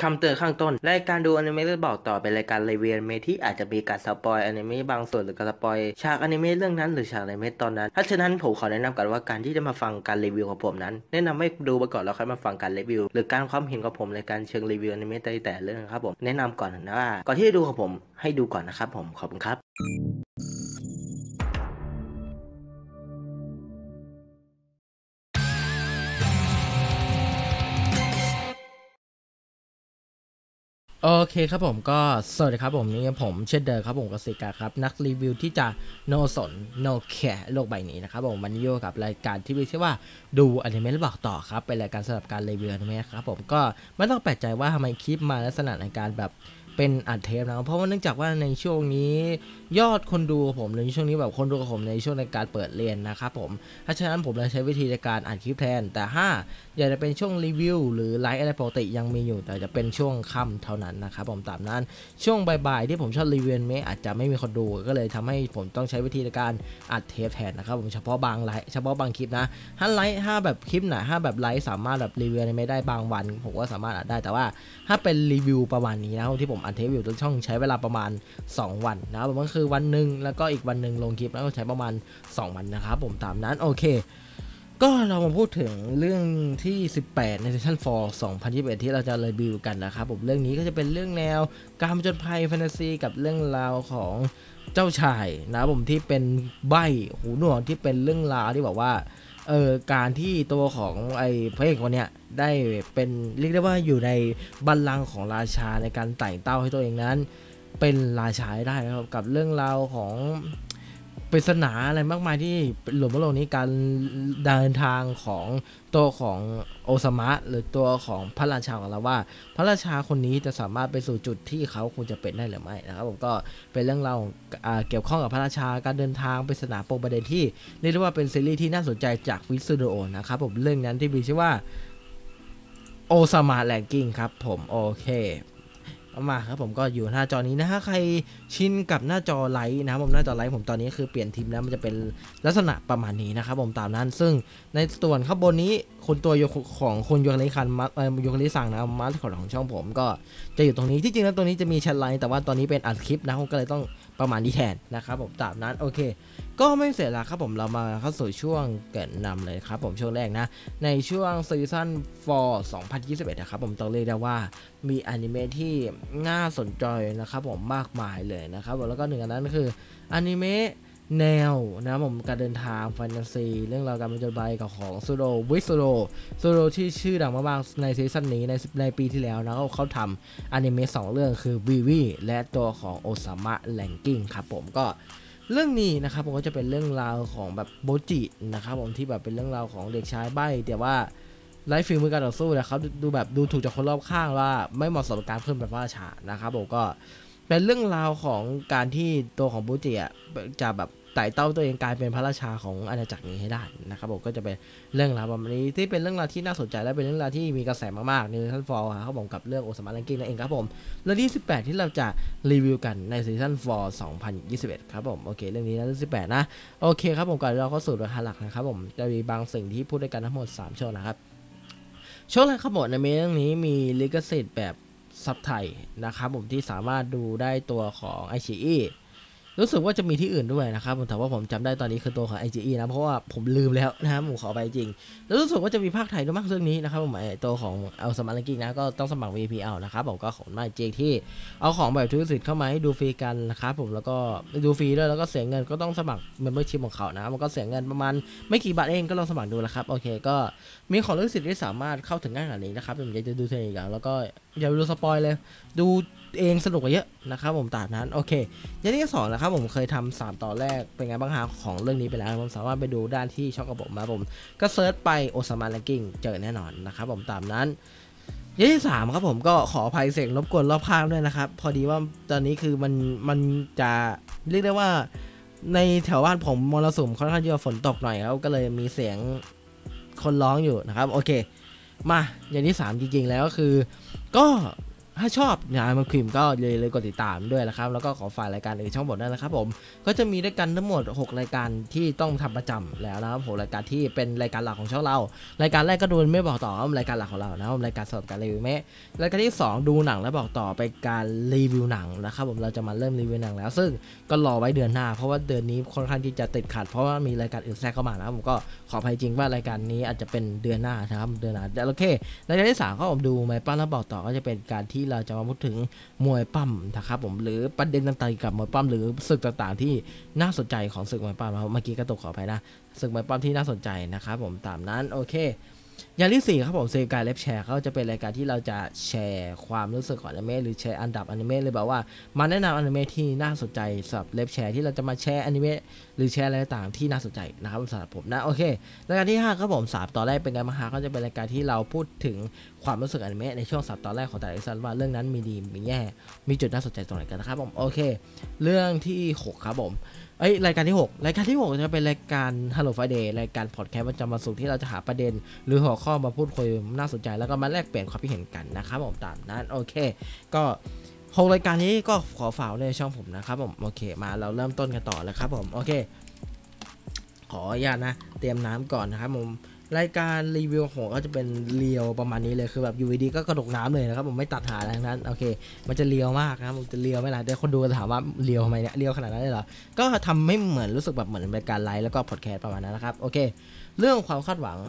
คำเตือนข้างต้นรายการดูอนิเมะหรือบอกต่อเป็นรายการรีวิวอนิเมะที่อาจจะมีการสปอยอนิเมะบางส่วนหรือการสปอยฉากอนิเมะเรื่องนั้นหรือฉากอนิเมะตอนนั้นถ้าฉะนั้นผมขอแนะนำกันว่าการที่จะมาฟังการรีวิวของผมนั้นแนะนำให้ดูไปก่อนแล้วค่อยมาฟังการรีวิวหรือการความเห็นของผมในการเชิงรีวิวอนิเมะแต่เรื่องครับผมแนะนำก่อนนะว่าก่อนที่จะดูของผมให้ดูก่อนนะครับผมขอบคุณครับโอเคครับผมก็สวัสดีครับผมนี่ผมเช่นเดิมครับผมกสิกาครับนักรีวิวที่จะโนสนโนแคร์โลกใบนี้นะครับผมมันอยู่กับรายการที่มีชื่อว่าดูอนิเมะบอกต่อครับเป็นรายการสำหรับการรีวิวอนิเมะครับผมก็ไม่ต้องแปลกใจว่าทำไมคลิปมาลักษณะในการแบบเป็นอัดเทปนะครับเพราะว่าเนื่องจากว่าในช่วงนี้ยอดคนดูผมในช่วงนี้แบบคนดูกับผมในช่วงในการเปิดเรียนนะครับผมถ้าฉะนั้นผมเลยใช้วิธีในการอัดคลิปแทนแต่ถ้าอยากจะเป็นช่วงรีวิวหรือไลฟ์อะไรปกติยังมีอยู่แต่จะเป็นช่วงค่ำเท่านั้นนะครับผมตามนั้นช่วงบ่ายๆที่ผมชอบรีวิวเมอาจจะไม่มีคนดูก็เลยทำให้ผมต้องใช้วิธีในการอัดเทปแทนนะครับผมเฉพาะบางไลฟ์เฉพาะบางคลิปนะถ้าแบบคลิปไหนถ้าแบบไลฟ์สามารถแบบรีวิวไม่ได้บางวันผมก็สามารถอัดได้แต่ว่าถ้าเป็นรีวิวประมาณนี้นะที่ผมอัดเทปอยู่ทุกช่องใช้เวลาประมาณ2วันนะครับผมก็คือวันหนึ่งแล้วก็อีกวันหนึ่งลงคลิปแล้วก็ใช้ประมาณ2วันนะครับผมตามนั้นโอเคก็เรามาพูดถึงเรื่องที่18ในซีซั่น4 2021ที่เราจะรีวิวกันนะครับผมเรื่องนี้ก็จะเป็นเรื่องแนวการผจญภัยแฟนตาซีกับเรื่องราวของเจ้าชายนะผมที่เป็นใบ้หูหนวกที่เป็นเรื่องราวที่บอกว่าการที่ตัวของไอ้พระเอกคนเนี้ยได้เป็นเรียกได้ว่าอยู่ในบัลลังก์ของราชาในการไต่เต้าให้ตัวเองนั้นเป็นราชาได้นะครับกับเรื่องราวของปริศนาอะไรมากมายที่หลุมโลกนี้การเดินทางของตัวของโอซามะหรือตัวของพระราชาของเราว่าพระราชาคนนี้จะสามารถไปสู่จุดที่เขาควรจะเป็นได้หรือไม่นะครับผมก็เป็นเรื่องราวเกี่ยวข้องกับพระราชาการเดินทางปริศนาปมประเด็นที่เรียกได้ว่าเป็นซีรีส์ที่น่าสนใจจากวิสตูดิโอนะครับผมเรื่องนั้นที่มีชื่อว่าโอซามะแลนกิ้งครับผมโอเคมาครับผมก็อยู่หน้าจอนี้นะฮะใครชินกับหน้าจอไลท์นะครับผมหน้าจอไลท์ผมตอนนี้คือเปลี่ยนทีมแล้วมันจะเป็นลักษณะประมาณนี้นะครับผมตามนั้นซึ่งในส่วนข้างบนนี้คนตัวของคุณโยคาริคันโยคาริสั่งนะมาสของช่องผมก็จะอยู่ตรงนี้ที่จริงแล้วตัวนี้จะมีแชทไลน์แต่ว่าตอนนี้เป็นอัดคลิปนะผมก็เลยต้องประมาณนี้แทนนะครับผมตามนั้นโอเคก็ไม่เสียเวลาครับผมเรามาเข้าสู่ช่วงเกิดนำเลยครับผมช่วงแรกนะในช่วงซีซั่น4 2021นะครับผมต้องเรียกได้ว่ามีอนิเมะที่น่าสนใจนะครับผมมากมายเลยนะครับแล้วก็หนึ่งอันนั้นคืออนิเมะแนวนะผมการเดินทางแฟนตาซีเรื่องราวการผจญภัยกับของซูโรวิซูโรที่ชื่อดังมากๆในซีซั่นนี้ในปีที่แล้วนะเขาทำอนิเมะ2เรื่องคือวีวีและตัวของโอซามะแลนกิ้งครับผมก็เรื่องนี้นะครับผมก็จะเป็นเรื่องราวของแบบโบจินะครับผมที่แบบเป็นเรื่องราวของเด็กชายใบ้แต่ว่าไร้ฝีมือการต่อสู้นะเขาดูถูกจากคนรอบข้างว่าไม่เหมาะสมกับการขึ้นเป็นพระราชานะครับผมก็เป็นเรื่องราวของการที่ตัวของโบจิจะแบบไต่เต้าตัวเองกลายเป็นพระราชาของอาณาจักรนี้ให้ได้นะครับผมก็จะเป็นเรื่องราวประมาณนี้ที่เป็นเรื่องราวที่น่าสนใจและเป็นเรื่องราวที่มีกระแสมากๆในซีซั่น4ครับผมกับเรื่องโอซามะแลนกิ้งนั่นเองครับผมเรื่องที่18ที่เราจะรีวิวกันในซีซั่น4 2021ครับผมโอเคเรื่องนี้นะเรื่อง18นะโอเคครับผมก่อนเราเข้าสู่เนื้อหาหลักนะครับผมจะมีบางสิ่งที่พูดด้วยกันทั้งหมด3ช่วงนะครับช่วงแรกครับผมในเรื่องนี้มีลิขสิทธิ์แบบซับไทยนะครับผมที่สามารถดูได้ตัวของไอชีอีรู้สึกว่าจะมีที่อื่นด้วยนะครับแต่ว่าผมจำได้ตอนนี้คือตัวของ IGE นะเพราะว่าผมลืมแล้วนะครับผมขอไปจริงแล้วรู้สึกว่าจะมีภาคไทยด้วยมั้งเรื่องนี้นะครับผมตัวของเอาสมาร์ทกิ้งนะก็ต้องสมัคร VP เอานะครับผมก็ขอบคุณมากจริงที่เอาของแบบทุกสิทธิ์เข้ามาให้ดูฟรีกันนะครับผมแล้วก็ดูฟรีด้วยแล้วก็เสียเงินก็ต้องสมัคร Membership ของเขานะมันก็เสียเงินประมาณไม่กี่บาทเองก็ลองสมัครดูนะครับโอเคก็มีของทุกสิทธิ์ที่สามารถเข้าถึงง่ายขนาดนี้นะครับผมอยากจะดูเทรนอีกแล้วก็อย่าดูสปอยเลยดูเองสนุกกว่าเยอะนะครับผมตามนั้นโอเคอย่างที่2นะครับผมเคยทำ3ตอนแรกเป็นไงบ้างฮะของเรื่องนี้ไปแล้วผมสามารถไปดูด้านที่ช่องกับผมมาผมก็เซิร์ชไปโอซามะแลนกิ้งเจอแน่นอนนะครับผมตามนั้นอย่างที่3ครับผมก็ขออภัยเสียงรบกวนรอบข้างด้วยนะครับพอดีว่าตอนนี้คือมันจะเรียกได้ว่าในแถวบ้านผมมรสุมค่อนข้างเยอะฝนตกหน่อยครับก็เลยมีเสียงคนร้องอยู่นะครับโอเคมาอย่างที่3จริงๆแล้วก็คือก็ถ้าชอบงานมันครีมก็เลยกดติดตามด้วยนะครับแล้วก็ขอฝากรายการอื่นช่องบทด้วยนะครับผมก็จะมีด้วยกันทั้งหมด6รายการที่ต้องทำประจำแล้วนะครับ6รายการที่เป็นรายการหลักของช่องเรารายการแรกก็ดูไม่บอกต่อรายการหลักของเรานะครับรายการสดการรีวิวแม่รายการที่2ดูหนังแล้วบอกต่อไปการรีวิวหนังนะครับผมเราจะมาเริ่มรีวิวหนังแล้วซึ่งก็รอไว้เดือนหน้าเพราะว่าเดือนนี้ค่อนข้างที่จะติดขัดเพราะว่ามีรายการอื่นแทรกเข้ามานะครับผมก็ขออภัยจริงว่ารายการนี้อาจจะเป็นเดือนหน้านะครับเดือนหน้าโอเครายการที่3ก็ผมดูไม่ปั้มแล้วบอกต่อก็จะเป็นการที่เราจะมาพูดถึงมวยปั้มนะครับผมหรือประเด็นต่างๆกับมวยปั้มหรือศึกต่างๆที่น่าสนใจของศึกมวยปั้มเมื่อกี้ก็ตกขอไปนะศึกมวยปั้มที่น่าสนใจนะครับผมตามนั้นโอเคอย่างที่4ครับผมเซกายเล็บแชร์เขาจะเป็นรายการที่เราจะแชร์ความรู้สึกของอนิเมะหรือแชร์อันดับอนิเมะเลยแบบว่ามาแนะนำอนิเมะที่น่าสนใจสำหรับเล็บแชร์ที่เราจะมาแชร์อนิเมะหรือแชร์อะไรต่างๆที่น่าสนใจนะครับสำหรับผมนะโอเครายการที่5ครับผม3ตอนแรกเป็นการมาหาก็จะเป็นรายการที่เราพูดถึงความรู้สึกอนิเมะในช่วง3ตอนแรกของแต่ละซีซั่นว่าเรื่องนั้นมีดีมีแย่มีจุดน่าสนใจตรงไหนกันนะครับผมโอเคเรื่องที่6ครับผมรายการที่6จะเป็นรายการ Hello Friday รายการพอดแคสต์ประจำวันศุกร์ที่เราจะหาประเด็นหรือหัวข้อมาพูดคุยน่าสนใจแล้วก็มาแลกเปลี่ยนความคิดเห็นกันนะครับผมตามนั้นโอเคก็6รายการนี้ก็ขอฝากในช่องผมนะครับผมโอเคมาเราเริ่มต้นกันต่อเลยครับผมโอเคขออนุญาตนะเตรียมน้ำก่อนนะครับผมรายการรีวิวของก็จะเป็นเรียวประมาณนี้เลยคือแบบอยู่ดีก็กระดกน้ำเลยนะครับผมไม่ตัดหาอะไรทั้งนั้นโอเคมันจะเรียวมากนะครับมันจะเรียวไหมล่ะแต่คนดูจะถามว่าเรียวทำไมเนี่ยเรียวขนาดนั้นเลยเหรอก็ทำให้เหมือนรู้สึกแบบเหมือนรายการไลฟ์แล้วก็พอดแคสต์ประมาณนั้นนะครับโอเคเรื่องความคาดหวัง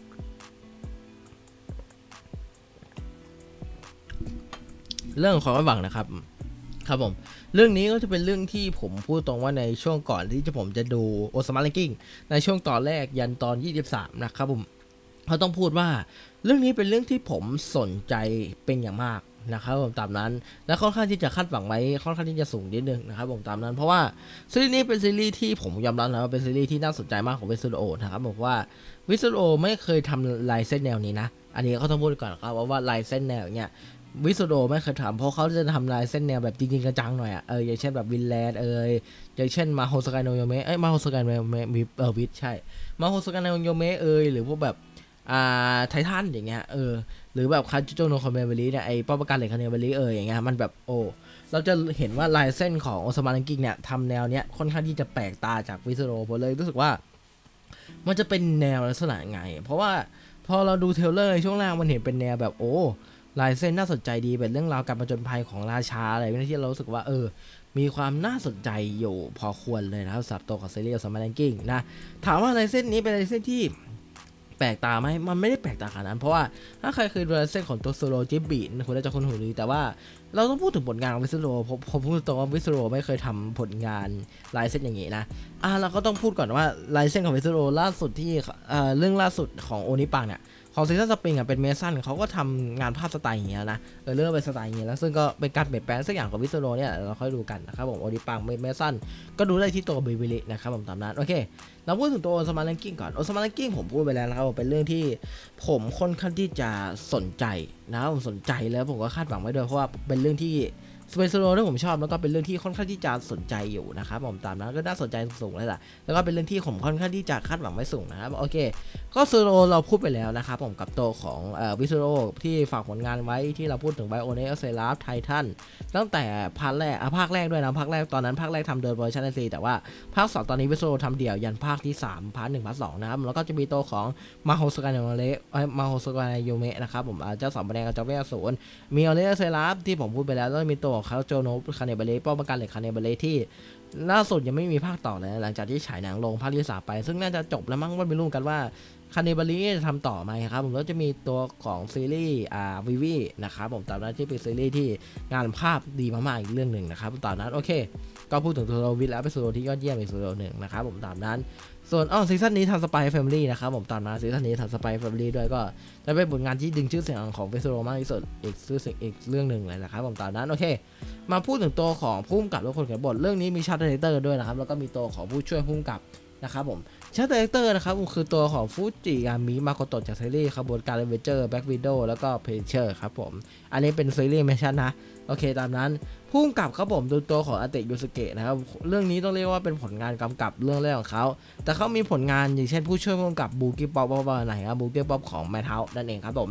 นะครับครับผมเรื่องนี้ก็จะเป็นเรื่องที่ผมพูดตรงว่าในช่วงก่อนที่ผมจะดูโอซามาแรงกิ้งในช่วงตอนแรกยันตอน23นะครับผมเขาต้องพูดว่าเรื่องนี้เป็นเรื่องที่ผมสนใจเป็นอย่างมากนะครับผมตามนั้นและค่อนข้างที่จะคาดหวังไว้ค่อนข้างที่จะสูงนิดนึงนะครับผมตามนั้นเพราะว่าซีรีส์นี้เป็นซีรีส์ที่ผมยอมรับนะว่าเป็นซีรีส์ที่น่าสนใจมากของวิสโอนะครับบอกว่าวิสโอไม่เคยทำลายเส้นแนวนี้นะอันนี้เขาต้องพูดก่อนครับว่าลายเส้นแนวเนี่ยวิสโดไม่เคยทำเพราะเขาจะทำลายเส้นแนวแบบจริงๆจังๆหน่อยอย่างเช่นแบบวินแลนด์อย่างเช่นมาโฮสกายโนโยเมะมาโฮสกายโนโยเมะวิทใช่มาโฮสกายโนโยเมะหรือพวกแบบไททันอย่างเงี้ยหรือแบบคาจูโจโนคอมเมเบลีเนี่ยป้อมปราการเหล็กคาเนเบลีอย่างเงี้ยมันแบบเราจะเห็นว่าลายเส้นของโอซามารังกิงเนี่ยทำแนวเนี้ยค่อนข้างที่จะแปลกตาจากวิสโดผมเลยรู้สึกว่ามันจะเป็นแนวลักษณะไงเพราะว่าพอเราดูเทรลเลอร์ในช่วงแรกมันเห็นเป็นแนวแบบลายเส้นน่าสนใจดีเป็นเรื่องราวการผจญภัยของราชาอะไรที่เรารู้สึกว่ามีความน่าสนใจอยู่พอควรเลยนะครับสำหรับตัวของซีรีส์สมาร์ทแลนกิ้งนะถามว่าลายเส้นนี้เป็นลายเส้นที่แปลกตาไหมมันไม่ได้แปลกตาขนาดนั้นเพราะว่าถ้าใครเคยดูลายเส้นของตัวโซโลจิบิคุณน่าจะคุ้นหูดีแต่ว่าเราต้องพูดถึงผลงานของวิสโรผมพูดตรงว่าวิสโรไม่เคยทำผลงานลายเส้นอย่างนี้นะเราก็ต้องพูดก่อนว่าลายเส้นของวิสโรล่าสุดที่เรื่องล่าสุดของโอนิปังเนี่ยของซีซั่นสปริงเป็นเมสันเขาก็ทำงานภาพสไตล์อย่างเงี้ยนะเรื่องเป็นสไตล์อย่างเงี้ยแล้วซึ่งก็เป็นการเปลี่ยนแปลงสักอย่างของวิสโรเนี่ยเราค่อยดูกันนะครับผมโอนิปังเมสันก็ดูได้ที่ตัวบิบิลินะครับผมตามนั้นโอเคเราพูดถึงตัวโอซามาแรงกิ้งก่อนโอซามาแรงกิ้งผมพูดไปแล้วนะครับเป็นเรื่องที่ผมค่อนข้างที่จะสนใจนะผมสนใจแล้วผมก็คาดหวังไว้ด้วยเพราะว่าเป็นเรื่องที่สเปซโลที่ผมชอบแล้วก็เป็นเรื่องที่ค่อนข้างที่จะสนใจอยู่นะครับผมตามนั้นก็น่าสนใจสูงเลยล่ะแล้วก็เป็นเรื่องที่ผมค่อนข้างที่จะคาดหวังไว้สูงนะครับโอเคก็โซโลเราพูดไปแล้วนะครับผมกับตัวของวิสโลที่ฝากผลงานไว้ที่เราพูดถึงไบโอเนสเซราฟไททันตั้งแต่ภาคแรกด้วยนะภาคแรกตอนนั้นภาคแรกทำโดยเวอร์ชันซีแต่ว่าภาค2ตอนนี้วิสโลทำเดี่ยวยันภาคที่3พาร์ท1พาร์ท2นะครับแล้วก็จะมีตัวของมาโฮสกานโยเมะนะครับผมเจ้าสองแดงกับเจ้าเวสูนมีอเลเซราฟที่ผมพูดไปแล้วแล้วมีตัวของเขาโจโนคาเนเบเลป้อมปราการเหล็กคาเนเบเลที่ล่าสุดยังไม่มีภาคต่อเลยหลังจากที่ฉายหนังลงภาคที่3ไปซึ่งน่าจะจบแล้วมั้งไม่รู้กันว่าคาเนเบเลจะทำต่อไหมครับผมแล้วจะมีตัวของซีรีส์วิวีนะครับผมตอนนั้นที่เป็นซีรีส์ที่งานภาพดีมากๆอีกเรื่องหนึ่งนะครับตอนนั้นโอเคก็พูดถึงตัววิทแล้วเป็นส่วนที่ยอดเยี่ยมอีกส่วนหนึ่งนะครับผมตามนั้นส่วนซีซั่นนี้ทำสไปร์แฟมิลี่นะครับผมตามนั้นซีซั่นนี้ทำสไปร์แฟมิลี่ด้วยก็จะเป็นผลงานที่ดึงชื่อเสียงของเฟสโรมากที่สุดอีกเรื่องหนึ่งเลยนะครับผมตามนั้นโอเคมาพูดถึงตัวของผู้กำกับและคนเขียนบทเรื่องนี้มีชาร์ตเดเตอร์ด้วยนะครับแล้วก็มีตัวของผู้ช่วยผู้กำกับนะครับผมชาร์ตเดเตอร์นะครับคือตัวของฟูจิอามิมาโกโตะจากซีรีส์ขบวนการเลเวเจอร์แบ็กวิดโดแล้วก็เพเชอร์ครับผมอันนี้เป็นซีรีส์ไม่ใช่นะโอเคตามนั้นผู้กำกับครับผมดูตัวของอาเตะยูสเกะนะครับเรื่องนี้ต้องเรียกว่าเป็นผลงานกำกับเรื่องแรกของเขาแต่เขามีผลงานอย่างเช่นผู้ช่วยผู้กำกับบูกี้ป๊อปไหนครับบูกี้ป๊อปของแมทเฮาส์นั่นเองครับผม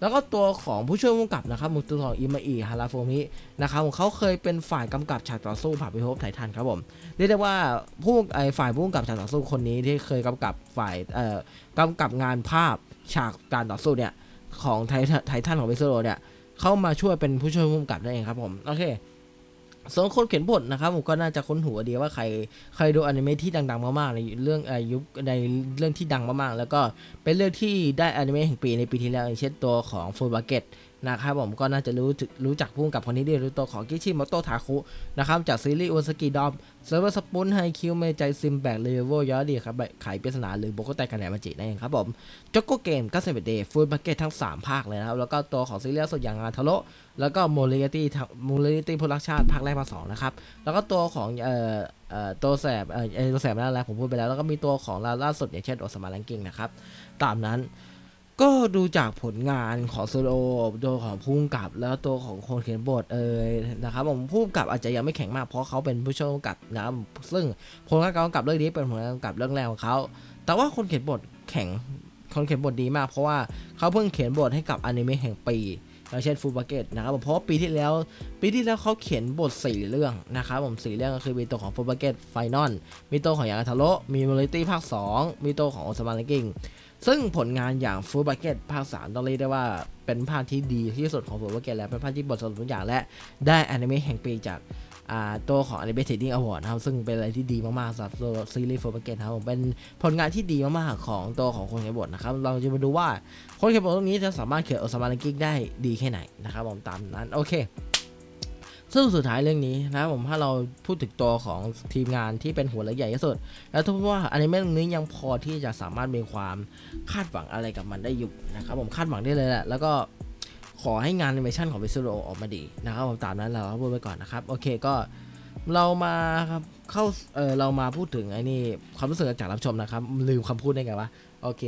แล้วก็ตัวของผู้ช่วยผู้กำกับนะครับตัวของอิมาอิฮาราโฟมินะครับเขาเคยเป็นฝ่ายกำกับฉากต่อสู้ผ่าพิภพไททันครับผมเรียกได้ว่าฝ่ายผู้กำกับฉากต่อสู้คนนี้ที่เคยกำกับฝ่ายกำกับงานภาพฉากการต่อสู้เนี่ยของไททันของเวสโรเนี่ยเข้ามาช่วยเป็นผู้ช่วยผู้กำกับได้เองครับผมโอเคส่วนคนเขียนบทนะครับผมก็น่าจะค้นหัวดีว่าใครดูอนิเมะที่ดังๆมากๆในเรื่องยุคในเรื่องที่ดังมากๆแล้วก็เป็นเรื่องที่ได้อนิเมะแห่งปีในปีที่แล้วอย่างเช่นตัวของฟูลบาเก็ตนะครับผมก็น่าจะรู้จักผู้กำกับคนนี้ดีรู้ตัวของกิชิโมโตะทาคุนะครับจากซีรีส์อุสกิดอมเซิร์ฟเวอร์สปุนไฮคิวเมใจซิมแบกเลเวลยอดีครับไขปริศนาหรือโบโกไตกันแนมาจินั่นเองครับผมจ็อกโกเกมก็เซเว่นเดย์ฟูลบาเก็ตทั้ง3ภาคเลยนะครับแล้วก็ตัวของซีรีส์สดอย่างงานทาโร่แล้วก็โมเลตี้โปรดักชั่นภาคแรกภาค2นะครับแล้วก็ตัวของตัวแสบตัวแสบนั่นแหละผมพูดไปแล้วแล้วก็มีตัวของล่าสุดอย่างเช่นโอซามาแรงกิ้งนะครับตามนั้นก็ดูจากผลงานของโซโลตัวของผู้กำกับแล้วตัวของคนเขียนบทนะครับผมผู้กำกับอาจจะยังไม่แข็งมากเพราะเขาเป็นผู้ช่วยกำกับนะครับซึ่งผลงานการกำกับเรื่องนี้เป็นผลงานกำกับเรื่องแรกของเขาแต่ว่าคนเขียนบทคนเขียนบทดีมากเพราะว่าเขาเพิ่งเขียนบทให้กับอนิเมะแห่งปีเช่นฟูลบาเก็ตนะครับเพราะว่าปีที่แล้วเขาเขียนบท4เรื่องนะครับผม4เรื่องก็คือมีตัวของฟูลบาเก็ตไฟนอลมีตัวของยางาทาโร่มีโมเลตี้ภาค2มีตัวของโอซามาเลกิ้งซึ่งผลงานอย่างฟูลบาเก็ตภาค3ต้องเรียกได้ว่าเป็นภาคที่ดีที่สุดของฟูลบาเก็ตแล้วเป็นภาคที่บทสรุปทุกอย่างและได้อนิเมะแห่งปีจากตัวของ Anime Trading Award นะครับซึ่งเป็นอะไรที่ดีมากๆสำหรับตัวซีรีส์ฟูลบาเก็ตครับผมเป็นผลงานที่ดีมากๆของตัวของคนเขียนบทนะครับเราจะมาดูว่าคนเขียนบทตรงนี้จะสามารถเขียนโอซามาเลกิ้งได้ดีแค่ไหนนะครับผมตามนั้นโอเคซึ่งสุดท้ายเรื่องนี้นะผมถ้าเราพูดถึงตัวของทีมงานที่เป็นหัวและใหญ่ที่สุดแล้วทุกว่าอนิเมะเรื่องนี้ยังพอที่จะสามารถมีความคาดหวังอะไรกับมันได้อยู่นะครับผมคาดหวังได้เลยแหละแล้วก็ขอให้งานแอนิเมชันของวิซูโรออกมาดีนะครับผมตามนั้นเราพูดไปก่อนนะครับโอเคก็เรามาครับเรามาพูดถึงไอ้นี่ความรู้สึกจากรับชมนะครับลืมคำพูดได้ไงวะโอเค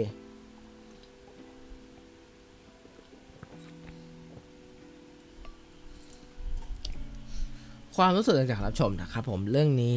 ความรู้สึกจากรับชมนะครับผมเรื่องนี้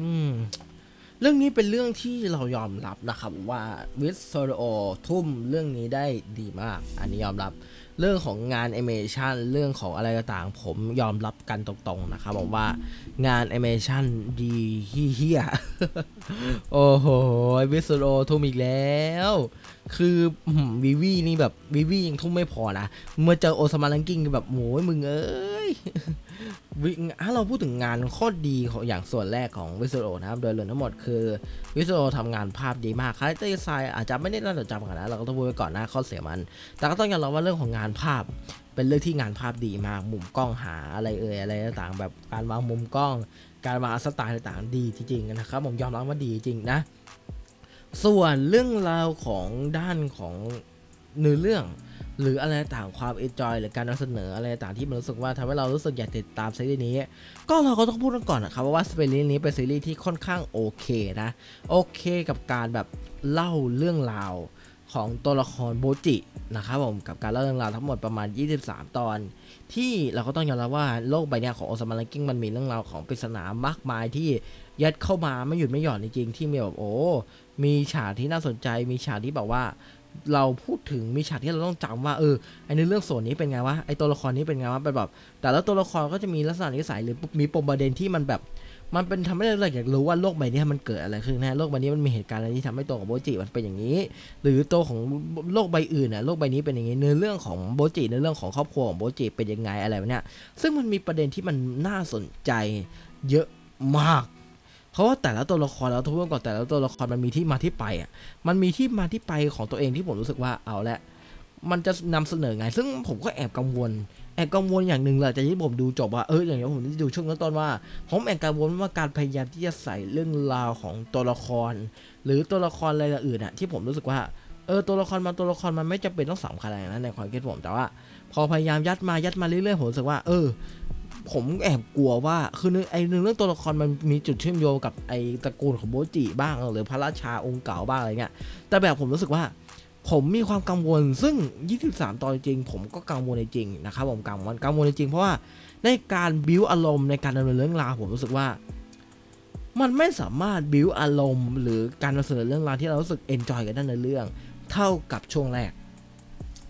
เป็นเรื่องที่เรายอมรับนะครับว่าวิสโซโอทุ่มเรื่องนี้ได้ดีมากอันนี้ยอมรับเรื่องของงานแอนิเมชันเรื่องของอะไรต่างๆผมยอมรับกันตรงๆนะครับผมว่างานแอนิเมชันดีเฮี้ยโอ้โหวิสโซโอทุ่มอีกแล้วคือวินี่แบบวิยังทุ่มไม่พอนะเมื่อเจอโอซามาลังกิ้งแบบโอ้ยมึงเอ้ยถ้าเราพูดถึงงานข้อดีของอย่างส่วนแรกของวิสโรนะครับโดยรวมทั้งหมดคือวิสโรทำงานภาพดีมากคาแรคเตอร์ดีไซน์อาจจะไม่ได้น่าจดจำขนาดนั้นเราก็ต้องพูดไว้ก่อนนะข้อเสียมันแต่ก็ต้องยอมรับว่าเรื่องของงานภาพเป็นเรื่องที่งานภาพดีมากมุมกล้องหาอะไรต่างแบบการวางมุมกล้องการวางสไตล์ต่างดีจริงๆนะครับผมยอมรับว่าดีจริงนะส่วนเรื่องราวของด้านของเนื้อเรื่องหรืออะไรต่างความเอนจอยหรือการนำเสนออะไรต่างที่มันรู้สึกว่าทำให้เรารู้สึกอยากติดตามซีรีส์นี้ก็เราก็ต้องพูดก่อนนะครับว่าซีรีส์นี้เป็นซีรีส์ที่ค่อนข้างโอเคนะโอเคกับการแบบเล่าเรื่องราวของตัวละครโบจินะครับผมกับการเล่าเรื่องราวทั้งหมดประมาณ23ตอนที่เราก็ต้องยอมรับว่าโลกใบนี้ของโอซามาลังกิ้งมันมีเรื่องราวของปริศนามากมายที่ยัดเข้ามาไม่หยุดไม่หย่อนจริงๆที่มีแบบโอ้มีฉากที่น่าสนใจมีฉากที่แบบว่าเราพูดถึงมีฉากที่เราต้องจำว่าไอในเรื่องส่วนนี้เป็นไงวะไอตัวละครนี้เป็นไงวะเป็นแบบแต่แล้วตัวละครก็จะมีลักษณะนิสัยหรือมีปมประเด็นที่มันแบบมันเป็นทำให้เราอยากรู้ว่าโลกใบนี้มันเกิดอะไรขึ้นนะโลกใบนี้มันมีเหตุการณ์อะไรที่ทำให้ตัวของโบจิมันเป็นอย่างนี้หรือตัวของโลกใบอื่นน่ะโลกใบนี้เป็นอย่างนี้เนื้อเรื่องของโบจิเนื้อเรื่องของครอบครัวของโบจิเป็นยังไงอะไรแบบเนี้ยซึ่งมันมีประเด็นที่มันน่าสนใจเยอะมากเพราะว่าแต่ละตัวละครแล้วทุกเรื่องก่อนแต่ละตัวละครมันมีที่มาที่ไปอ่ะมันมีที่มาที่ไปของตัวเองที่ผมรู้สึกว่าเอาละมันจะนำเสนอไงซึ่งผมก็แอบกังวลอย่างหนึ่งแหละแต่ที่ผมดูจบว่าอย่างนี้ผมดูช่วงต้นว่าผมแอบกังวลว่าการพยายามที่จะใส่เรื่องราวของตัวละครหรือตัวละครอะไรอื่นอ่ะที่ผมรู้สึกว่าตัวละครมันไม่จำเป็นต้องสำคัญอะไรนะในความคิดผมแต่ว่าพอพยายามยัดมาเรื่อยๆผมรู้สึกว่าผมแอบกลัวว่าคือไอ้เรื่องตัวละครมันมีจุดเชื่อมโยงกับไอ้ตระกูลของโบจิบ้างหรือพระราชาองค์เก่าบ้างอะไรเงี้ยแต่แบบผมรู้สึกว่าผมมีความกังวลซึ่ง23ตอนจริงผมก็กังวลจริงนะครับผมกังวลจริงเพราะว่าในการบิวอารมณ์ในการดำเนินเรื่องราวผมรู้สึกว่ามันไม่สามารถบิวอารมณ์หรือการนำเสนอเรื่องราวที่เรารู้สึกเอนจอยกับด้านในเรื่องเท่ากับช่วงแรก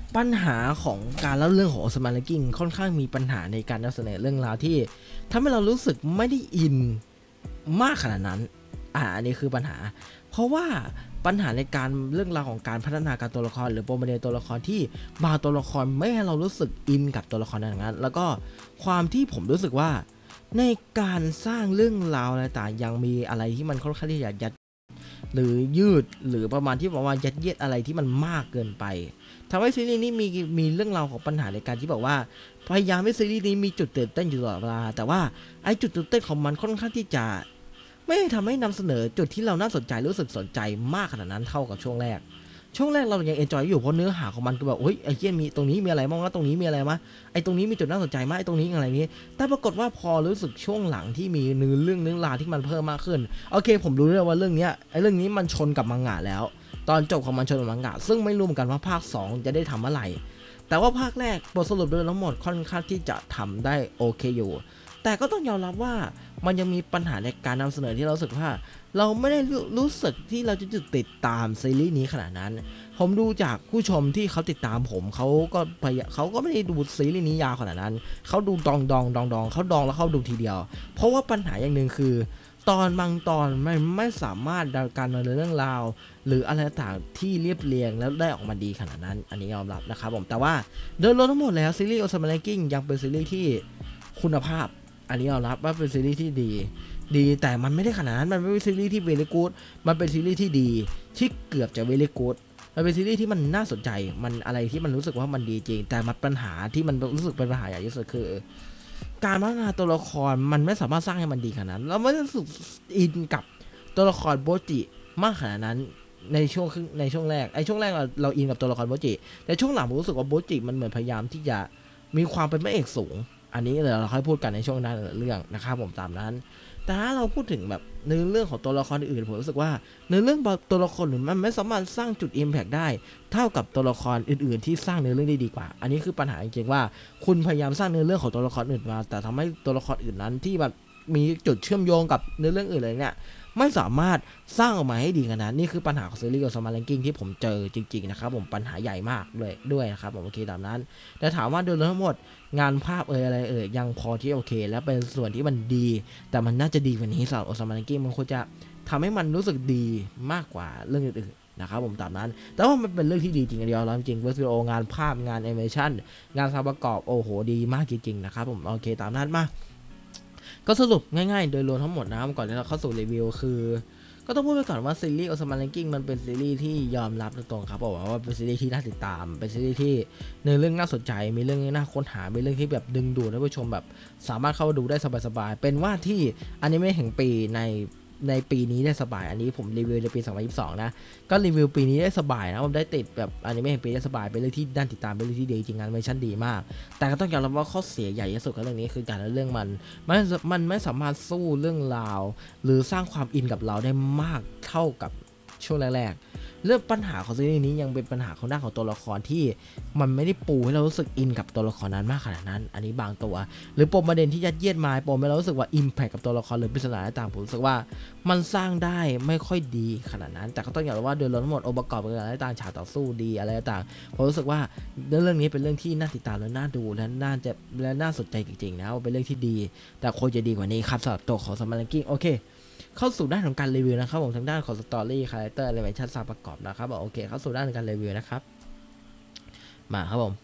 ปัญหาของการเล่าเรื่องของโอซามาเลกิ้งค่อนข้างมีปัญหาในการนำเสนอเรื่องราวที่ทำให้เรารู้สึกไม่ได้อินมากขนาดนั้นอันนี้คือปัญหาเพราะว่าปัญหาในการเรื่องราวของการพัฒนาการตัวละครหรือโปรโมเดลตัวละครที่บางตัวละครไม่ให้เรารู้สึกอินกับตัวละครนั้นแล้วก็ความที่ผมรู้สึกว่าในการสร้างเรื่องราวอะไรต่างยังมีอะไรที่มันค่อนข้างที่จะยัดหรือยืดหรือประมาณที่บอกว่ายัดเยียดอะไรที่มันมากเกินไปทำให้ซีรีส์นี้มีเรื่องราวของปัญหาในการที่บอกว่าพยายามให้ซีรีส์นี้มีจุดตื่นเต้นอยู่ตลอดเวลาแต่ว่าไอ้จุดตื่นเต้นของมันค่อนข้างที่จะไม่ทำให้นำเสนอจุดที่เราน่าสนใจรู้สึกสนใจมากขนาดนั้นเท่ากับช่วงแรกเรายังเอนจอยอยู่เพราะเนื้อหาของมันก็แบบโอ้ยไอ้เหี้ยมีตรงนี้มีอะไรบ้างแล้วตรงนี้มีอะไรมะไอ้ตรงนี้มีจุดน่าสนใจมากไอ้ตรงนี้อะไรนี้แต่ปรากฏว่าพอรู้สึกช่วงหลังที่มีเนื้อราวที่มันเพิ่มมากขึ้นโอเคผมรู้เลยว่าเรื่องนี้มันชนกับมังงะแล้วตอนจบของมันชนกับมังงะซึ่งไม่รู้เหมือนกันว่าภาค2จะได้ทำเมื่อไหร่แต่ว่าภาคแรกบทสรุปโดยทั้งหมดค่อนข้างที่จะทำได้โอเคอยู่แต่ก็ต้องยอมรับว่ามันยังมีปัญหาในการนำเสนอที่เราสึกว่าเราไม่ได้รู้สึกที่เราจะติดตามซีรีส์นี้ขนาดนั้นผมดูจากผู้ชมที่เขาติดตามผมเขาก็ไม่ได้ดูซีรีส์นี้ยาวขนาดนั้นเขาดูดองเขาดองแล้วเขาดูทีเดียวเพราะว่าปัญหาอย่างหนึ่งคือตอนบางตอนไม่สามารถดำเนินการเรื่องราวหรืออะไรต่างที่เรียบเรียงแล้วได้ออกมาดีขนาดนั้นอันนี้ยอมรับนะครับผมแต่ว่าโดยรวมทั้งหมดแล้วซีรีส์โอซามาเลกิ้งยังเป็นซีรีส์ที่คุณภาพอันนี้ยอมรับว่าเป็นซีรีส์ที่ดีแต่มันไม่ได้ขนาดนั้นมันไม่ใช่ซีรีส์ที่เวลี่กู๊ดมันเป็นซีรีส์ที่ดีที่เกือบจะเวลี่กู๊ดมันเป็นซีรีส์ที่มันน่าสนใจมันอะไรที่มันรู้สึกว่ามันดีจริงแต่มันปัญหาที่มันรู้สึกเป็นปัญหาใหญ่ที่สุดคือการพัฒนาตัวละครมันไม่สามารถสร้างให้มันดีขนาดนั้นเราไม่รู้สึกอินกับตัวละครโบจิมากขนาดนั้นในช่วงแรกช่วงแรกเราอินกับตัวละครโบจิแต่ช่วงหลังผมรู้สึกว่าโบจิมันเหมือนพยายามที่จะมีความเป็นพระเอกสูงอันนี้เราค่อยพูดกันในช่วงนั้นเรื่องนะครับผมตามนั้นแต่ถ้าเราพูดถึงแบบในเรื่องของตัวละครอื่นผมรู้สึกว่าในเรื่องตัวละครอื่นมันไม่สามารถสร้างจุด impact ได้เท่ากับตัวละครอื่นๆที่สร้างเนื้อเรื่องได้ดีกว่าอันนี้คือปัญหาจริงๆว่าคุณพยายามสร้างเนื้อเรื่องของตัวละครอื่นมาแต่ทำให้ตัวละครอื่นนั้นที่แบบมีจุดเชื่อมโยงกับเนื้อเรื่องอื่นเลยเนี่ยไม่สามารถสร้างออกมาให้ดีขนาดนั้นนี่คือปัญหาของซีรีส์โอซามาเลกิ้งที่ผมเจอจริงๆนะครับผมปัญหาใหญ่มากด้วยนะครับผมโอเคตามนั้นแต่ถามว่าโดยทั้งหมดงานภาพอะไรยังพอที่โอเคและเป็นส่วนที่มันดีแต่มันน่าจะดีกว่านี้สำหรับโอซามาเลกิ้งมันควรจะทำให้มันรู้สึกดีมากกว่าเรื่องอื่นๆนะครับผมตามนั้นแต่ว่ามันเป็นเรื่องที่ดีจริงเดียวแล้วจริงวิดีโองานภาพงานแอนิเมชันงานสร้างประกอบโอ้โหดีมากจริงๆนะครับผมโอเคตามนั้นมาก็สรุปง่ายๆโดยรวมทั้งหมดนะครับก่อนที่เราเข้าสู่รีวิวคือก็ต้องพูดไปก่อนว่าซีรีส์โอซามาเลกิ้งมันเป็นซีรีส์ที่ยอมรับตรงๆครับบอกว่าเป็นซีรีส์ที่น่าติดตามเป็นซีรีส์ที่ในเรื่องน่าสนใจมีเรื่องน่าค้นหามีเรื่องที่แบบดึงดูดให้ผู้ชมแบบสามารถเข้าดูได้สบายๆเป็นว่าที่อนิเมะแห่งปีในปีนี้ได้สบายอันนี้ผมรีวิวในปี2022นะก็รีวิวปีนี้ได้สบายนะผมได้ติดแบบอนิเมะแห่งปีได้สบายเป็นเรื่องที่น่าติดตามเป็นเรื่องที่ดีจริงงานเวอร์ชันดีมากแต่ก็ต้องยอมรับว่าข้อเสียใหญ่ที่สุดของเรื่องนี้คือการเรื่องมันไม่สามารถสู้เรื่องราวหรือสร้างความอินกับเราได้มากเท่ากับช่วงแรกๆเรื่องปัญหาของซีรีส์นี้ยังเป็นปัญหาของด้านของตัวละครที่มันไม่ได้ปูให้เรารู้สึกอินกับตัวละครนั้นมากขนาดนั้นอันนี้บางตัวหรือปมประเด็นที่ยัดเยียดมาปมให้เรารู้สึกว่าอิมแพคกับตัวละครหรือปริศนาต่างผมรู้สึกว่ามันสร้างได้ไม่ค่อยดีขนาดนั้นแต่ก็ต้องยอมรับว่าโดยรวมทั้งหมดองค์ประกอบอะไรต่างฉากต่อสู้ดีอะไรต่างผมรู้สึกว่าเรื่องนี้เป็นเรื่องที่น่าติดตามและน่าดูและน่าสนใจจริงๆนะว่าเป็นเรื่องที่ดีแต่ควรจะดีกว่านี้ครับสำหรับตัวของสมาร์ทกิ้งโอเคเข้าสู่ด้านของการรีวิวนะครับผมทางด้านของสตอรี่คาแรคเตอร์แอนิเมชันสร้างประกอบนะครับโอเคเข้าสู่ด้านของการรีวิวนะครับมาครับผม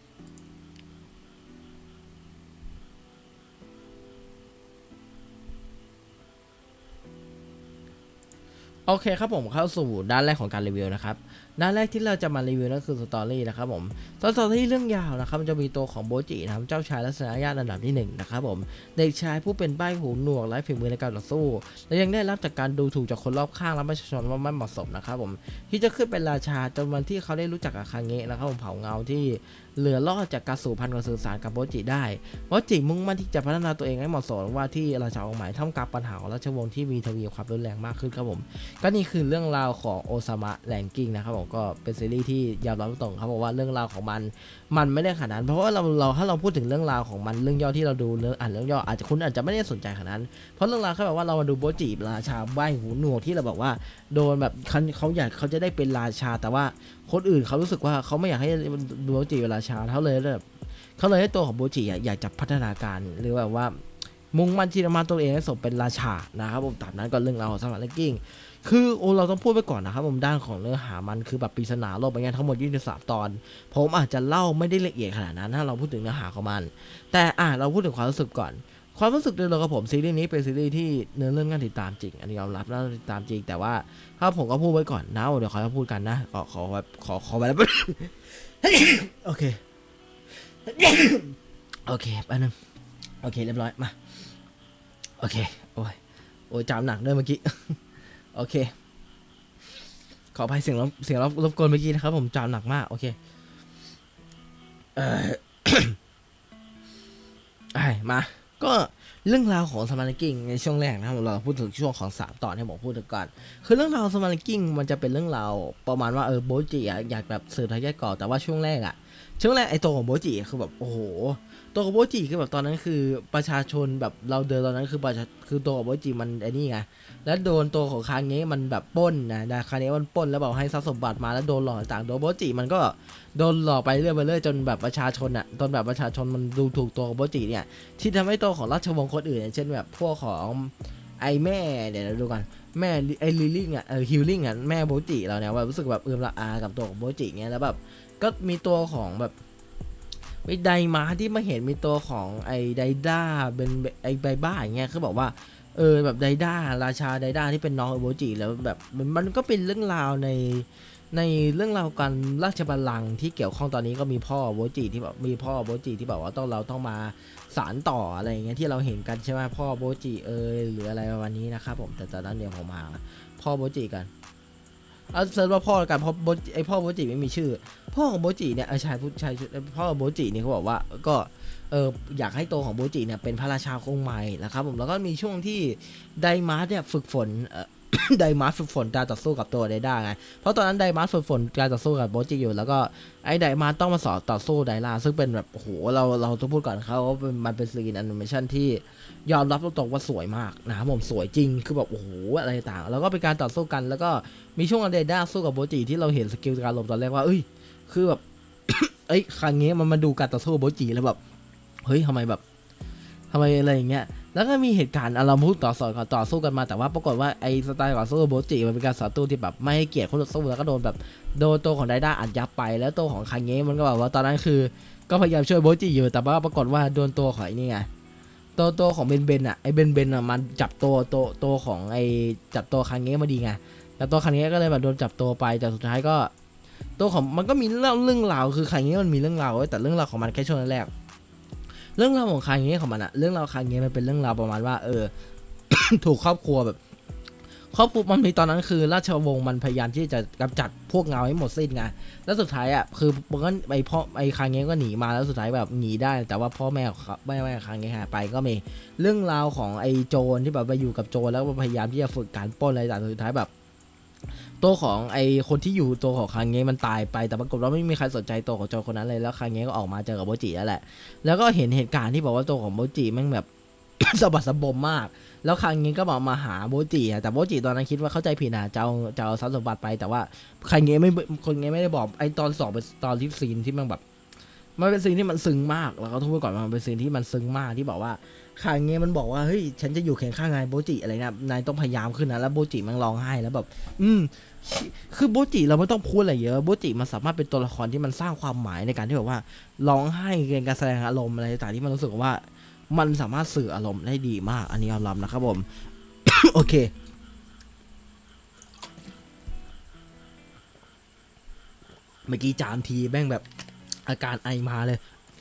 โอเคครับผมเข้าสู่ด้านแรกของการรีวิวนะครับด้านแรกที่เราจะมารีวิวนั่นคือสตอรี่นะครับผมสตอรี่เรื่องยาวนะครับมันจะมีตัวของโบจินะครับเจ้าชายลักษณะญาติอันดับที่1นะครับผมเด็กชายผู้เป็นใบ้หูหนวกไร้ฝีมือในการต่อสู้และยังได้รับจากการดูถูกจากคนรอบข้างและประชาชนว่าไม่เหมาะสมนะครับผมที่จะขึ้นเป็นราชาจนวันที่เขาได้รู้จักกับคางเงะนะครับผมเผ่าเงาที่เหลือรอดจากการสู่พันธุ์สื่อสารกับโบจิได้โบจิมุ่งมั่นที่จะพัฒนาตัวเองให้เหมาะสมว่าที่ราชาองค์ใหม่ท่ามกลางปัญหาของราชวงศ์ที่มีทวีความรุนแรงมากขึ้นครับผมก็นี่คือเรื่องราวของโอซามะแรงกิ้งนะครับผมผมก็เป็นซีรีส์ที่ยอมรับตรงครับบอกว่าเรื่องราวของมันไม่ได้ขนาดนั้นเพราะว่าเราถ้าเราพูดถึงเรื่องราวของมันเรื่องย่อที่เราดูเรื่องย่ออาจจะคุณอาจจะไม่ได้สนใจขนาดนั้นเพราะเรื่องราวเขาแบบว่าเรามาดูโบจิราชาใบหูหนวกที่เราบอกว่าโดนแบบเขาจะได้เป็นราชาแต่ว่าคนอื่นเขารู้สึกว่าเขาไม่อยากให้โบจิเป็นราชาเขาเลยให้ตัวของโบจิอยากจะพัฒนาการหรือแบบว่ามุ่งมั่นที่จะมาตัวเองให้สมเป็นราชานะครับผมตามนั้นก็เรื่องราวของสมาร์ทกิ้งคือเราต้องพูดไปก่อนนะครับผมด้านของเนื้อหามันคือแบบปริศนาโลกใบนี้ทั้งหมด23ตอนผมอาจจะเล่าไม่ได้ละเอียดขนาดนั้นถ้าเราพูดถึงเนื้อหาของมันแต่เราพูดถึงความรู้สึกก่อนความรู้สึกโดยรวมกับผมซีรีส์นี้เป็นซีรีส์ที่เนื้อเรื่องน่าติดตามจริงอันนี้ยอมรับน่าติดตามจริงแต่ว่าถ้าผมก็พูดไว้ก่อนนะเดี๋ยวเขาจะพูดกันนะขอไปแล้ว โอเคแป๊บนึงโอเคเรียบร้อยมาโอเคโอ้ยจามหนักด้วยเมื่อกี้ โอเคขออภัยเสียงรบกวนเมื่อกี้นะครับผมจามหนักมากโอเคมาก็เรื่องราวของสมาร์ทกิ้งในช่วงแรกนะครับเราพูดถึงช่วงของ3ตอนให้ผมพูดถึงก่อนคือเรื่องราวสมาร์ทกิ้งมันจะเป็นเรื่องราวประมาณว่าโบจิอยากแบบสืบทายาทก่อนแต่ว่าช่วงแรกไอตัวของโบจิคือแบบโอ้โหตัวของโบจิคือแบบตอนนั้นคือประชาชนแบบเราเดินตอนนั้นคือตัวของโบจิมันไอ้นี่ไงแล้วโดนตัวของคางเงะมันแบบปล้นนะคางเงะมันปล้นแล้วบอกให้ทรัพย์สมบัติมาแล้วโดนหลอกต่างโดนโบจิมันก็โดนหลอกไปเรื่อยจนแบบประชาชนจนแบบประชาชนมันดูถูกตัวของโบจิเนี่ยที่ทำให้ตัวของราชวงศ์คนอื่นเช่นแบบพวกของไอแม่เดี๋ยวเราดูกันแม่ไอลิลลิ่งฮิลลิ่งแม่โบจิเราเนี่ยว่ารู้สึกแบบละอากับตัวของโบจิเนี่ยแล้วแบบก็มีตัวของแบบมีไดมาที่มาเห็นมีตัวของไอไดด้าเป็นไอใบบ้าอย่างเงี้ยคือบอกว่าแบบไดด้าราชาไดด้าที่เป็นน้องโบจิแล้วแบบมันก็เป็นเรื่องราวในเรื่องราวการราชบัลลังก์ที่เกี่ยวข้องตอนนี้ก็มีพ่อโบจิที่แบบว่าเราต้องมาสารต่ออะไรอย่างเงี้ยที่เราเห็นกันใช่ไหมพ่อโบจิหรืออะไรประมาณนี้นะครับผมแต่ตอนนั้นเดี๋ยวผมหาพ่อโบจิกันเอาเซิร์ชว่าพ่อกันเพราะพ่อโบจิไม่มีชื่อพ่อของโบจิเนี่ยชายพ่อโบจิเนี่ยเขาบอกว่าก็อยากให้ตัวของโบจิเนี่ยเป็นพระราชาองค์ใหม่นะครับผมแล้วก็มีช่วงที่ไดมาร์เนี่ยฝึกฝนไดมาร์ฝึกฝนการต่อสู้กับตัวไดด้าไงเพราะตอนนั้นไดมาร์ฝึกฝนการต่อสู้กับโบจิอยู่แล้วก็ไอไดมาร์ต้องมาสอนต่อสู้ไดล่าซึ่งเป็นแบบโอ้โหเราต้องพูดก่อนเขามันเป็นซีนแอนิเมชันที่ยอมรับตรงๆว่าสวยมากนะครับผมสวยจริงคือแบบโอ้โหอะไรต่างแล้วก็เป็นการต่อสู้กันแล้วก็มีช่วงไดด้าสู้กับโบจิที่เราเห็นสกิลการหลบตอนแรกว่าคือแบบ ครั้งนี้มันมาดูการต่อสู้โบจิแล้วแบบเฮ้ยทำไมอะไรอย่างเงี้ยแล้วก็มีเหตุการณ์เราพูดต่อสู้กันมาแต่ว่าปรากฏว่าไอ้สไตล์ของสู้โบจิมันเป็นการต่อสู้ที่แบบไม่ให้เกียรติคู่ต่อสู้แล้วก็โดนตัวของไดด้าอัดยับไปแล้วตัวของคางเงะมันก็แบบว่าตอนนั้นคือก็พยายามช่วยโบจิอยู่แต่ว่าปรากฏว่าโดนตัวของไอ้นี่ไงตัวของเบนไอ้เบนมันจับตัวของไอ้จับตัวคางเงะมาดีไงแต่ตัวคางเงะก็เลยแบบโดนจับตัวไปแต่สุดท้ายก็ตัวของมันก็มีเรื่องราวคือคางเงะมันมีเรื่องราวแต่เรื่องราวของมันแค่ช่วงแรกเรื่องราวของคางเงะของมันเรื่องราวคางเงะมันเป็นเรื่องราวประมาณว่าถูกครอบครัวมันมีตอนนั้นคือราชวงศ์มันพยายามที่จะกำจัดพวกเงาให้หมดสิ้นไงแล้วสุดท้ายคือมันก็ไอ้คางเงะก็หนีมาแล้วสุดท้ายแบบหนีได้แต่ว่าพ่อแม่คางเงะหายไปก็มีเรื่องราวของไอ้โจรที่แบบไปอยู่กับโจรแล้วพยายามที่จะฝึกการปล้นอะไรแต่สุดท้ายแบบตัวของไอคนที่อยู่ตัวของคางเงะมันตายไปแต่ปรากฏว่าไม่มีใครสนใจตัวของโจรคนนั้นเลยแล้วคางเงะก็ออกมาเจอกับโบจิแล้วแหละแล้วก็เห็นเหตุการณ์ที่บอกว่าตัวของโบจิแม่งแบบ สะบัดสะบมมากแล้วคางเงะก็บอกมาหาโบจิแต่โบจิตอนนั้นคิดว่าเข้าใจผิดจะเอาทรัพย์สมบัติไปแต่ว่าคางเงะไม่ได้บอกไอตอน2เป็นตอนที่ซีนที่มันแบบมันเป็นซีนที่มันซึ้งมากแล้วก็ทุกคนก่อนมันเป็นซีนที่มันซึ้งมากที่บอกว่าคางเงะมันบอกว่าเฮ้ยฉันจะอยู่เคียงข้างนายโบจิอะไรนะนายต้องพยายามขึ้นนะแล้วโบจิมันร้องไห้แล้วแบบคือโบจิเราไม่ต้องพูดอะไรเยอะโบจิมันสามารถเป็นตัวละครที่มันสร้างความหมายในการที่แบบว่าร้องไห้ในการแสดงอารมณ์อะไรต่างๆที่มันรู้สึกว่ามันสามารถสื่ออารมณ์ได้ดีมากอันนี้ยอมรับนะครับผม โอเคเมื่อกี้จามทีแม่งแบบอาการไอมาเลย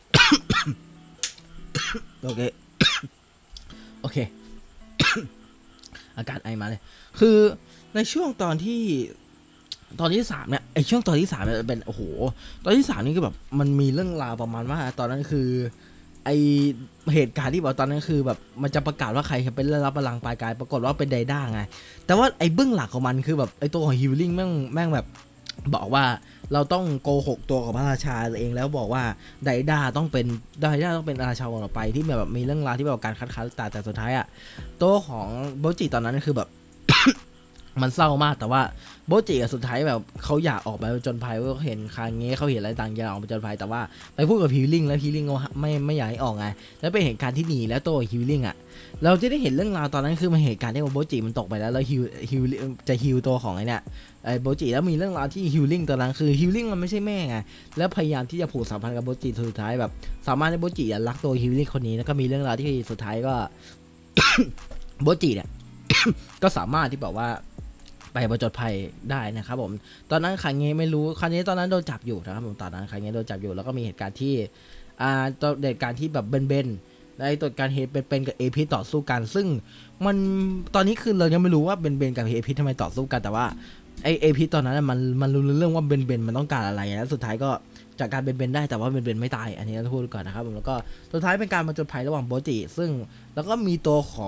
โอเค โอเค อาการไอมาเลยคือในช่วงตอนที่3เนี่ยไอช่วงตอนที่3เนี่ยเป็นโอ้โหตอนที่3นี่คือแบบมันมีเรื่องราวประมาณว่าตอนนั้นคือไอเหตุการณ์ที่บอกตอนนั้นคือแบบมันจะประกาศว่าใครจะเป็นรับพลังปลายกายปรากฏว่าเป็นไดด้าไงแต่ว่าไอเบื้องหลังของมันคือแบบไอตัวของฮิลลิ่งแม่งแบบบอกว่าเราต้องโกหกตัวกับพระราชาเองแล้วบอกว่าไดด้าต้องเป็นราชาต่อไปที่แบบมีเรื่องราวที่แบบการคัดค้านแต่สุดท้ายอะตัวของโบจิตอนนั้นคือแบบ มันเศร้ามากแต่ว่าโบจิสุดท้ายแบบเขาอยากออกไปผจญภัยเขาเห็นคางเงี้เขาเห็นอะไรต่างอย่างออกไปผจญภัยแต่ว่าไปพูดกับฮิลลิ่งแล้วฮิลลิ่งก็ไม่อยากให้ออกไงแล้วเป็นเหตุการณ์ที่หนีแล้วตัวฮิลลิ่งอะเราจะได้เห็นเรื่องราวตอนนั้นคือมันเหตุการณ์ที่โบจิมันตกไปแล้วฮิลจะฮิลตัวของไอ้เนี่ยไอ้โบจิแล้วมีเรื่องราวที่ฮิลลิ่งตอนนั้นคือฮิลลิ่งมันไม่ใช่แม่ไงแล้วพยายามที่จะผูกสัมพันธ์กับโบจิสุดท้ายแบบสามารถให้โบจิรักตัวฮิลลิ่งคนนี้แล้วก็มีเรื่องราวที่สุดท้ายก็ โบจิเนี่ย ก็สามารถที่แบบว่าไปผจญภัยได้นะครับผมตอนนั้นคางเงไม่รู้คางเงตอนนั้นโดนจับอยู่นะครับผมตอนนั้นคางเงโดนจับอยู่แล้วก็มีเหตุการณ์ที่เหตุการณ์ที่แบบเบนในตัวการเฮดเป็นกับเอพิต่อสู้กันซึ่งมันตอนนี้คือเรายังไม่รู้ว่าเบนกับเอพิทำไมต่อสู้กันแต่ว่าไอเอพิตอนนั้นมันรู้เรื่องว่าเบนมันต้องการอะไรแล้วสุดท้ายก็จากการเบนได้แต่ว่าเบนไม่ตายอันนี้ต้องพูดก่อนนะครับผมแล้วก็สุดท้ายเป็นการผจญภัยระหว่างโบจิซึ่งแล้วก็มีตัวของ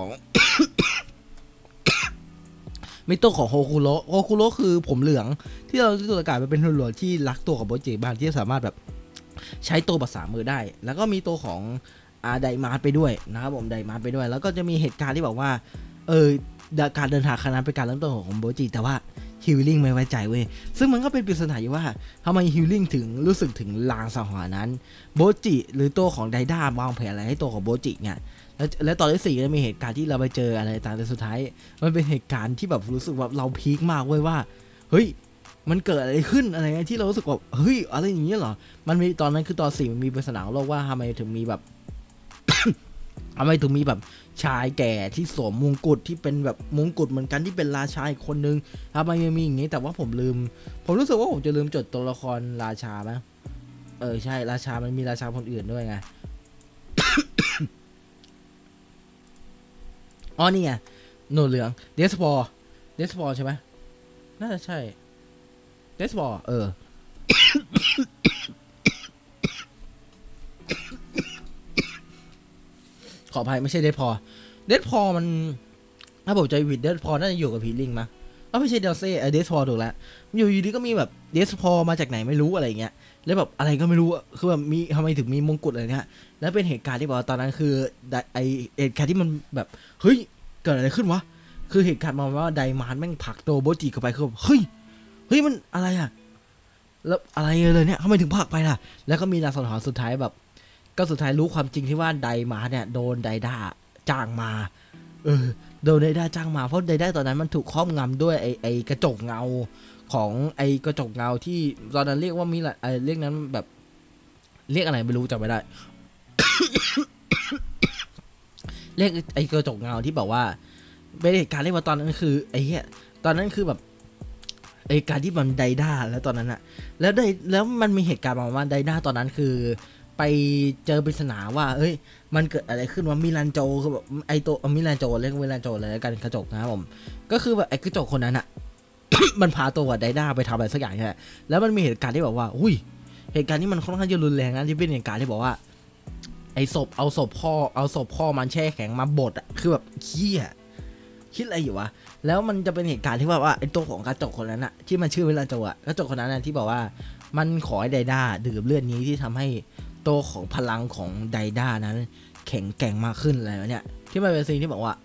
มีตัวของโฮคุโรคือผมเหลืองที่เราตัวกลายเป็นหลวงที่รักตัวกับโบจิบ้างที่สามารถแบบใช้ตัวภาษามือได้แล้วก็มีตัวของไดมาร์ไปด้วยนะครับผมไดมาร์ไปด้วยแล้วก็จะมีเหตุการณ์ที่บอกว่าการเดินทางครั้งนั้นเป็นการเริ่มต้นของโบจิแต่ว่าฮิลลิ่งไม่ไว้ใจเว้ยซึ่งมันก็เป็นปริศนาอยู่ว่าทำไมฮิลลิ่งถึงรู้สึกถึงลางสังหรณ์นั้นโบจิหรือตัวของไดด้าวางแผนอะไรให้ตัวของโบจิเนี่ยแล้วตอนที่4ก็มีเหตุการณ์ที่เราไปเจออะไรต่างแต่สุดท้ายมันเป็นเหตุการณ์ที่แบบรู้สึกว่าเราพีคมากเว้ยว่าเฮ้ยมันเกิดอะไรขึ้นอะไรเงี้ยที่เรารู้สึกว่าเฮ้ยอะไรอย่างเงี้ยเหรอมันมีตอนนั้นคือตอน4มันมีปริศนาโลกว่าทำไมถึงมีแบบ ทำไมถึงมีแบบชายแก่ที่สวมมงกุฎที่เป็นแบบมงกุฎเหมือนกันที่เป็นราชาอีกคนนึงทำไมยังมีอย่างงี้แต่ว่าผมรู้สึกว่าผมจะลืมจดตัวละครราชาไหมใช่ราชามันมีราชาคนอื่นด้วยไง อ๋อนี่ไงหนวดเหลืองเดสพอใช่ไหมน่าจะใช่เดสพอขออภัยไม่ใช่เดสพอมันถ้าผมใจวิดเดสพอน่าจะอยู่กับพีลิงมั้งไม่ใช่เดลเซ่เดสพอถูกแล้วอยู่ดีก็มีแบบเดสพอมาจากไหนไม่รู้อะไรเงี้ยแล้วแบบอะไรก็ไม่รู้คือแบบมีทำไมถึงมีมงกุฎอะไรเนี่ยแล้วเป็นเหตุการณ์ที่บอกตอนนั้นคือไอเหตุการณ์ที่มันแบบเฮ้ยเกิดอะไรขึ้นวะคือเหตุการณ์มาว่าไดมานแม่งผลักโตโบจิเข้าไปคือแบบเฮ้ยมันอะไรอะแล้วอะไรเลยเนี่ยทำไมถึงผลักไปล่ะแล้วก็มีนางสังหรณ์สุดท้ายแบบก็สุดท้ายรู้ความจริงที่ว่าไดมานเนี่ยโดนไดด้าจ้างมาโดนไดด้าจ้างมาเพราะไดด้าตอนนั้นมันถูกครอบงำด้วยไอกระจกเงาของไอกระจกเงาที่ตอนนั้นเรียกว่ามีอะไรเรียกนั้นแบบเรียกอะไรไม่รู้จำไม่ได้ เรียกไอกระจกเงาที่บอกว่าเป็นเหตุการณ์เรียกว่าตอนนั้นคือไอ้เหี้ยตอนนั้นคือแบบไอการที่มันไดด้าแล้วตอนนั้นอะแล้วมันมีเหตุการณ์มาว่าไดด้าตอนนั้นคือไปเจอปริศนาว่าเอ้ยมันเกิดอะไรขึ้นว่ามิลันโจคือแบบไอตัวมิลันโจเรียกมิลันโจเลยแล้วกันกระจกนะครับผมก็คือแบบไอกระจกคนนั้นอะ มันพาตัวไดด้าไปทำอะไรสักอย่างใช่ไหมแล้วมันมีเหตุการณ์ที่แบบว่าอุ้ยเหตุการณ์ที่มันค่อนข้างจะรุนแรงนะที่เป็นเหตุการณ์ที่บอกว่าไอศพเอาศพพ่อมันแช่แข็งมาบดอะคือแบบเหี้ยคิดอะไรอยู่วะแล้วมันจะเป็นเหตุการณ์ที่ว่าไอตัวของกระจกคนนั้นอะที่มันชื่อมิลันโจอะกระจกคนนั้นที่บอกว่ามันขอให้ไดด้าดื่มเลือดนี้ที่ทำให้ตัวของพลังของไดด้านั้นแข็งแกร่งมากขึ้นอะไรแบบเนี้ยที่มันเป็นสิ่งที่บอกว่า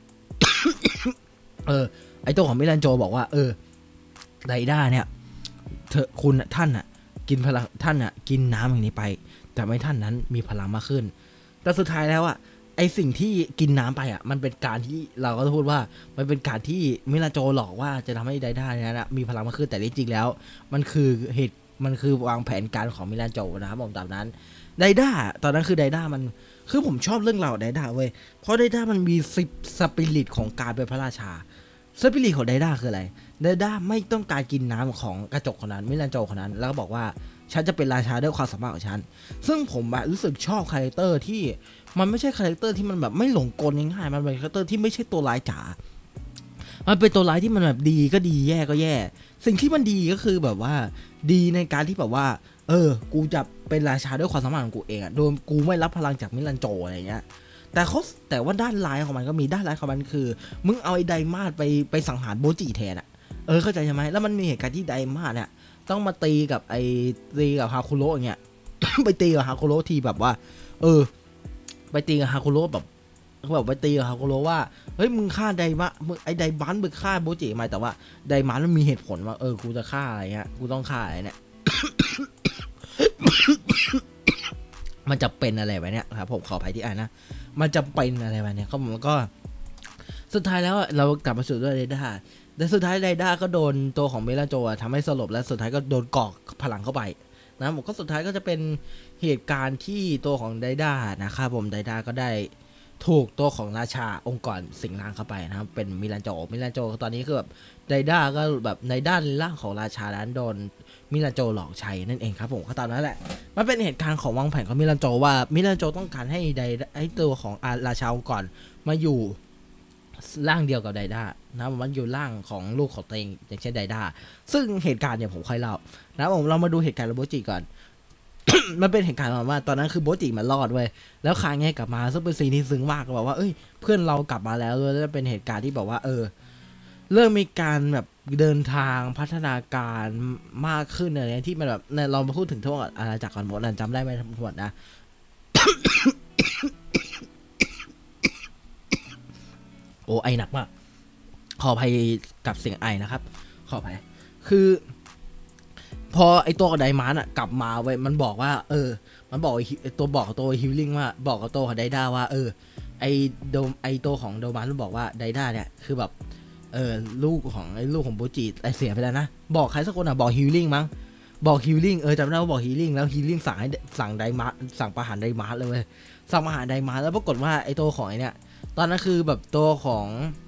ไอตัวของมิลันโจบอกว่าไดด้าเนี่ยท่านอ่ะกินพลังท่านอ่ะกินน้ำอย่างนี้ไปแต่ไม่ท่านนั้นมีพลังมากขึ้นแต่สุดท้ายแล้วอ่ะไอสิ่งที่กินน้ำไปอ่ะมันเป็นการที่เราก็จะพูดว่ามันเป็นการที่มิลันโจหลอกว่าจะทำให้ไดด้าเนี่ยนะมีพลังมากขึ้นแต่จริงๆแล้วมันคือวางแผนการของมิลันโจนะครับผมตามนั้นไดด้าตอนนั้นคือไดด้ามันคือผมชอบเรื่องราวไดด้าเว้ยเพราะไดด้ามันมีสปิริตของการเป็นพระราชาสปิริตของไดด้าคืออะไรไดด้าไม่ต้องการกินน้ำของกระจกคนนั้นมิลันโจคนนั้นแล้วก็บอกว่าฉันจะเป็นราชาด้วยความสามารถของฉันซึ่งผมรู้สึกชอบคาแรคเตอร์ที่มันไม่ใช่คาแรคเตอร์ที่มันแบบไม่หลงกลง่ายๆมันเป็นคาแรคเตอร์ที่ไม่ใช่ตัวร้ายจ๋ามันเป็นตัวร้ายที่มันแบบดีก็ดีแย่ก็แย่สิ่งที่มันดีก็คือแบบว่าดีในการที่แบบว่ากูจะเป็นราชาด้วยความสามารถของกูเองอะโดยกูไม่รับพลังจากมิลันโจอะไรเงี้ยแต่ว่าด้านร้ายของมันก็มีด้านร้ายของมันคือมึงเอาไอ้ไดมาดไปสังหารโบจิแทนอะเข้าใจใช่ไหมแล้วมันมีเหตุการณ์ที่ไดมาดเนี่ยต้องมาตีกับตีกับฮาคุโระอย่างเงี้ย ไปตีกับฮาคุโระทีแบบว่าไปตีกับฮาคุโระแบบไปตีกับฮาคุโระว่าเฮ้ยมึงฆ่าไดมะมึงไอไดบันมึงฆ่าโบจิไหมแต่ว่าไดมันมันมีเหตุผลว่ากูจะฆ่าอะไรเงี้ยกูต้องฆ่าอะไรเนี่ย มันจะเป็นอะไรแบบเนี้ยครับผมขออภัยที่อ่านนะมันจะเป็นอะไรแบบเนี้ยเขาบอกก็สุดท้ายแล้วเรากลับมาสู่ด้วยไดด้าแต่สุดท้ายไดด้าก็โดนตัวของเมลันโจทำให้สลบและสุดท้ายก็โดนกอกพลังเข้าไปนะผมก็สุดท้ายก็จะเป็นเหตุการณ์ที่ตัวของไดด้านะครับผมไดด้าก็ได้ถูกตัวของราชาองค์กรสิงร่างเข้าไปนะครับเป็นมิลันโจตอนนี้คือแบบไดด้าก็แบบในด้านล่างของราชานั้นโดนมิลันโจหลอกใช้นั่นเองครับผมก็ตามนั้นแหละมันเป็นเหตุการณ์ของวางแผนของมิลันโจว่ามิลันโจต้องการให้ตัวของราชาองค์กรมาอยู่ร่างเดียวกับไดด้านะมันอยู่ร่างของลูกของตัวเองอย่างเช่นไดด้าซึ่งเหตุการณ์เนี่ยผมค่อยเล่านะผมเรามาดูเหตุการณ์โบจิก่อน มันเป็นเหตุการณ์ว่าตอนนั้นคือโบจิมันรอดเว้ยแล้วคางแง่กลับมาซึ่งเป็นซีนที่ซึ้งมากก็บอกว่าเพื่อนเรากลับมาแล้วแล้วเป็นเหตุการณ์ที่บอกว่าเริ่มมีการแบบเดินทางพัฒนาการมากขึ้นอะไรที่มันแบบเรามาพูดถึงทั้งหมดอาณาจักรก่อนหมดนั่นจำได้ไหมทั้งหมดนะ โอ้ไอหนักมากขออภัยกับเสียงไอนะครับขออภัยคือพอไอตัวไดมานอะกลับมาเว้ยมันบอกว่ามันบอกตัวฮิลลิ่งว่าบอกกับตัวของไดด้าว่าไอตัวของโดมานมันบอกว่าไดด้าเนี่ยคือแบบลูกของโบจิไอเสียไปแล้วนะบอกใครสักคนอะบอกฮิลลิ่งมั้งบอกฮิลลิ่งจำได้ว่าบอกฮิลลิ่งแล้วฮิลลิ่งสั่งไดมานสั่งประหารไดมานเลยเว้ยสั่งประหารไดมานแล้วปรากฏว่าไอตัวของไอเนี่ยตอนนั้นคือแบบตัวของ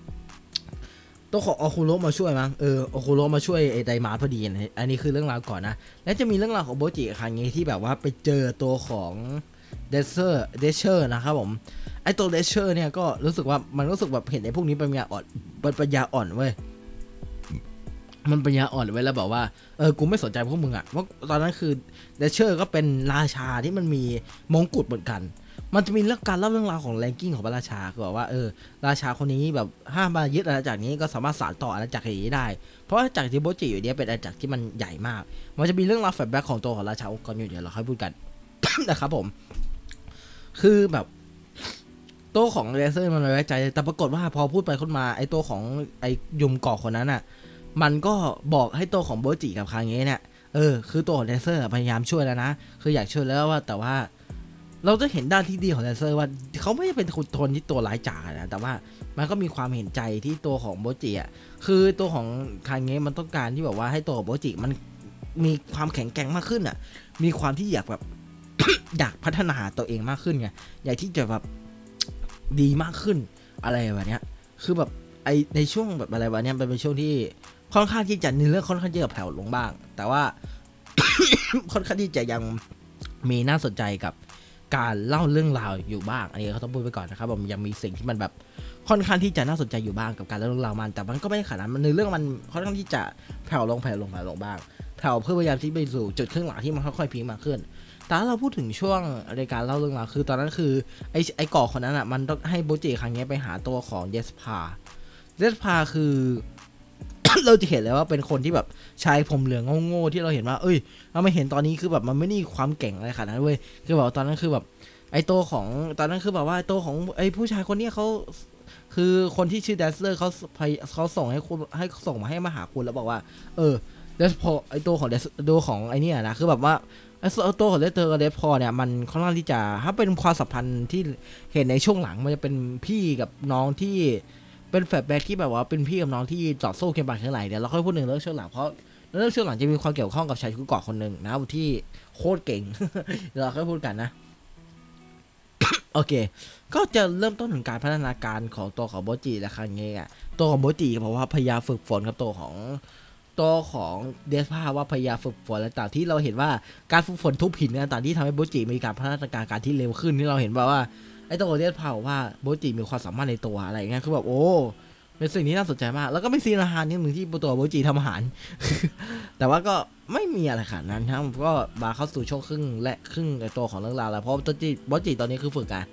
อคุโระมาช่วยมั้งอคุโระมาช่วยไอไดมาพอดีอันนี้คือเรื่องราวก่อนนะแล้วจะมีเรื่องราวของโบจิครั้งนี้ที่แบบว่าไปเจอตัวของเดเชอร์นะครับผมไอตัวเดเชอร์เนี่ยก็รู้สึกว่ามันรู้สึกแบบเห็นไอพวกนี้เป็นปัญญาอ่อนเว้ยมันปัญญาอ่อนไว้แล้วบอกว่ากูไม่สนใจพวกมึงอะเพราะตอนนั้นคือเดเชอร์ก็เป็นราชาที่มันมีมงกุฎเหมือนกันมันจะมีเรื่องการเล่าเรื่องราวของแรงกิ้งของพระราชาคือบอกว่าราชาคนนี้แบบห้ามมายึดอาณาจักรนี้ก็สามารถสานต่ออาณาจักรนี้ได้เพราะอาณาจักรที่โบจิอยู่เนี่ยเป็นอาณาจักรที่มันใหญ่มากมันจะมีเรื่องราวแฟลชแบ็กของตัวของราชาองค์กรอยู่เดี๋ยวเราค่อยพูดกัน นะครับผมคือแบบตัวของเรเซอร์มันไม่ไว้ใจแต่ปรากฏว่าพอพูดไปขึ้นมาไอตัวของไอยุมเกาะคนนั้นอ่ะมันก็บอกให้ตัวของโบจิกับคางเงะเนี่ยคือตัวของเรเซอร์พยายามช่วยแล้วนะคืออยากช่วยแล้วว่าแต่ว่าเราจะเห็นด้านที่ดีของแดนเซอร์ว่าเขาไม่ได้เป็นคนที่ตัวร้ายจ๋านะแต่ว่ามันก็มีความเห็นใจที่ตัวของโบจิอ่ะคือตัวของคางเงะมันต้องการที่แบบว่าให้ตัวของโบจิมันมีความแข็งแกร่งมากขึ้นอ่ะมีความที่อยากแบบ อยากพัฒนาตัวเองมากขึ้นไงอยากที่จะแบบดีมากขึ้นอะไรแบบเนี้ยคือแบบในช่วงแบบอะไรแบบเนี้ยเป็นช่วงที่ค่อนข้างที่จะในเรื่องค่อนข้างจะแผ่วลงบ้างแต่ว่า ค่อนข้างที่จะยังมีน่าสนใจกับการเล่าเรื่องราวอยู่บ้างอันนี้เขาต้องพูดไปก่อนนะครับผมยังมีสิ่งที่มันแบบค่อนข้างที่จะน่าสนใจอยู่บ้างกับการเล่าเรื่องราวมันแต่มันก็ไม่ได้ขนาดนั้นในเรื่องมันค่อนข้างที่จะแผ่วลงบ้างแผ่วเพื่อพยายามที่ไปสู่จุดครึ่งหลังที่มันค่อยๆพีคมากขึ้นแต่ถ้าเราพูดถึงช่วงในการเล่าเรื่องราวคือตอนนั้นคือไอ้ก่อคนนั้นอ่ะมันต้องให้โบจิครั้งนี้ไปหาตัวของเดสพาคือ เราจะเห็นเลยว่าเป็นคนที่แบบชายผมเหลืองโง่ๆที่เราเห็นว่าเราไม่เห็นตอนนี้คือแบบมันไม่ได้ความเก่งอะไรขนาดนั้นเว้ยคือแบบตอนนั้นคือแบบไอ้ตัวของตอนนั้นคือแบบว่าตัวของไอ้ผู้ชายคนนี้เขาคือคนที่ชื่อเดสเลอร์เขาส่งให้คุณให้ส่งมาให้มาหาคุณแล้วบอกว่าเดสพอไอ้ตัวของไอ้นี่นะคือแบบว่าไอ้ตัวของเดสพอเนี่ยมันค่อนข้างที่จะถ้าเป็นความสัมพันธ์ที่เห็นในช่วงหลังมันจะเป็นพี่กับน้องที่เป็นแฟลชแบ็กที่แบบว่าเป็นพี่กับน้องที่ต่อสู้เคียงบ่าเคียงไหลเดี๋ยวเราค่อยพูดถึงเรื่องช่วงหลังเพราะเรื่องช่วงหลังจะมีความเกี่ยวข้องกับชายชุดเกราะคนหนึ่งนะที่โคตรเก่ง เราค่อยพูดกันนะ โอเคก็จะเริ่มต้นถึงการพัฒนาการของตัวของโบจิและครั้งนี้อ่ะตัวของโบจิบอกว่าพยายามฝึกฝนกับตัวของเดสพาว่าพยายามฝึกฝนและต่างที่เราเห็นว่าการฝึกฝนทุบหินต่างที่ทำให้โบจิมีการพัฒนาการที่เร็วขึ้นที่เราเห็นว่าไอ้ตัวเดสพาว่าโบจิมีความสามารถในตัวอะไรเงี้ยคือแบบโอ้เป็นสิ่งที่น่าสนใจมากแล้วก็ไม่ซีนอาหารนิดหนึ่งที่ตัวโบจิทำอาหาร แต่ว่าก็ไม่มีอะไรขนาดนั้นครับก็มาเข้าสู่ช่วงครึ่งและครึ่งในตัวของเรื่องราวแล้วเพราะโบจิตอนนี้คือฝึก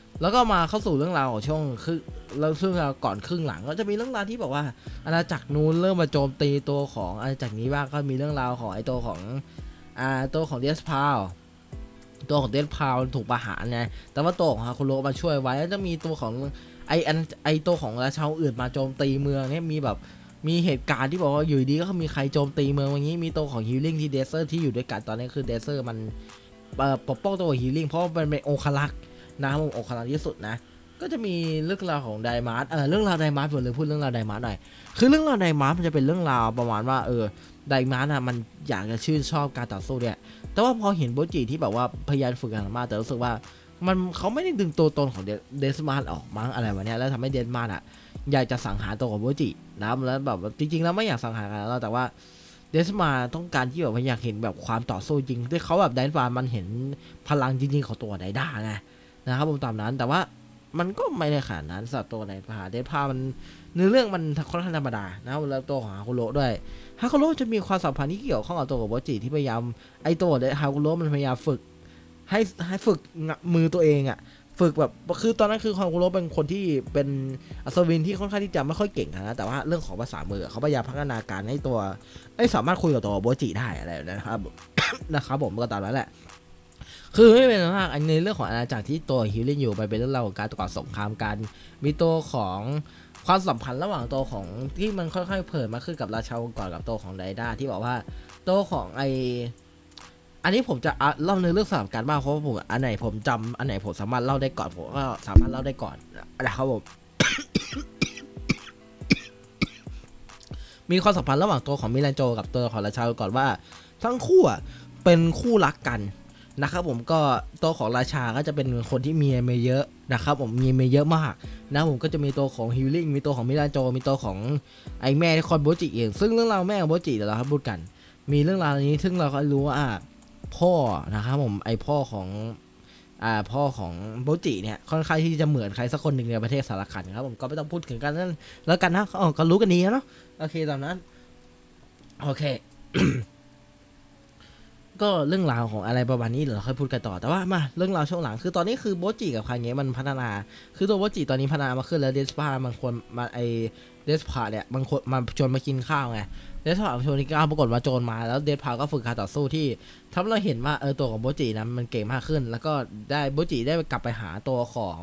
แล้วก็มาเข้าสู่เรื่องราวของช่วงคือแล้วซึ่งก่อนครึ่งหลังก็จะมีเรื่องราวที่บอกว่าอาณาจักรนู้นเริ่มมาโจมตีตัวของอาณาจักรนี้บ้างก็มีเรื่องราวของไอ้ตัวของเดสพาวตัวของเดสพาวถูกประหารไงแต่ว่าตัวของฮาคุโร่มาช่วยไว้แล้วจะมีตัวของไอตัวของราชาอื่นมาโจมตีเมืองเนี่ยมีเหตุการณ์ที่บอกว่าอยู่ดีก็มีใครโจมตีเมืองอย่างนี้มีตัวของฮีลิ่งที่เดซเซอร์ที่อยู่ด้วยกันตอนนี้คือเดซเซอร์มันปกป้องตัวฮีลิ่งเพราะมันเป็นองคลักษ์นะครับองคลักษ์ที่สุดนะก็จะมีเรื่องราวของไดมาร์เรื่องราวไดมาร์ผมเลยพูดเรื่องราวไดมาร์หน่อยคือเรื่องราวไดมาร์มันจะเป็นเรื่องราวประมาณว่าไดมาร์มันอยากจะชื่นชอบการต่อสู้เนี่ยแต่ว่าพอเห็นโบจิที่แบบว่าพยายามฝึกกันมาแต่รู้สึกว่าเขาไม่ได้ดึงตัวตนของเดสมาร์ออกมั้งอะไรวะเนี่ยแล้วทำให้เดสมาร์อยากจะสังหารตัวของโบจินะแล้วแบบจริงๆแล้วไม่อยากสังหารกันแล้วแต่ว่าเดสมาต้องการที่แบบอยากเห็นแบบความต่อสู้จริงที่เขาแบบไดฟามันเห็นพลังจริงๆของตัวไดด้าไงนะครับผมตามนั้นแต่ว่ามันก็ไม่ได้ขนาดนั้นสำหรับตัวไดพามันเนื้อเรื่องมันค่อนข้างธรรมดานะแล้วตัวของฮาคุโร่ด้วยฮาคุโร่จะมีความสัมพันธ์ที่เกี่ยวข้องกับตัวของโบจิที่พยายามไอตัวฮาคุโร่มันพยายามฝึกให้ฝึกมือตัวเองอะฝึกแบบคือตอนนั้นคือฮาคุโร่เป็นคนที่เป็นอัศวินที่ค่อนข้างที่จะไม่ค่อยเก่งนะแต่ว่าเรื่องของภาษามือเขาพยายามพัฒนาการให้ตัวสามารถคุยกับตัวโบจิได้อะไรนะครับ นะครับผมก็ตามนั้นแหละคือไม่เป็นมากในเรื่องของอาณาจักรที่ตัวฮิลลิ่งอยู่ไปเป็นเรื่องราวของการต่อสงครามกันมีตัวของความสัมพันธ์ระหว่างตัวของที่มันค่อยๆเผยมาขึ้นกับราชาองค์กรกับตัวของไดด้าที่บอกว่าตัวของอันนี้ผมจะเล่าในเรื่องสลับกันบ้างเพราะว่าผมอันไหนผมจำอันไหนผมสามารถเล่าได้ก่อนผมก็สามารถเล่าได้ก่อนนะครับผม มีความสัมพันธ์ระหว่างตัวของมิรันโจกับตัวของราชาก่อนว่าทั้งคู่เป็นคู่รักกันนะครับผมก็ตัวของราชาก็จะเป็นคนที่มีเมียเยอะนะครับผมมีเมียเยอะมากนะผมก็จะมีตัวของฮิลลิ่งมีตัวของมิรันโจมีตัวของไอแม่ที่คอนโบจิเองซึ่งเรื่องราวแม่ของโบจิเดี๋ยวเราพูดกันมีเรื่องราวนี้ซึ่งเราก็รู้ว่าพ่อนะครับผมพ่อของโบจิเนี่ยค่อนข้างที่จะเหมือนใครสักคนหนึ่งในประเทศสารคันครับผมก็ไม่ต้องพูดถึงกันนั่นแล้วกันนะก็รู้กันดีเนาะโอเคตอนนั้นโอเค ก็เรื่องราวของอะไรประมาณนี้เดี๋ยวเราค่อยพูดกันต่อแต่ว่ามาเรื่องราวช่วงหลังคือตอนนี้คือโบจิกับคางเงะมันพัฒนาคือตัวโบจิตอนนี้พัฒนามาขึ้นแล้วเดสพามันควรมาเดสพาเนี่ยมันควรมาชวนมากินข้าวไงเดสพาชวนกินข้าวปรากฏว่าโจรมาแล้วเดสพาก็ฝึกการต่อสู้ที่ทำให้เราเห็นว่าตัวของโบจินะมันเก่งมากขึ้นแล้วก็ได้โบจิได้กลับไปหาตัวของ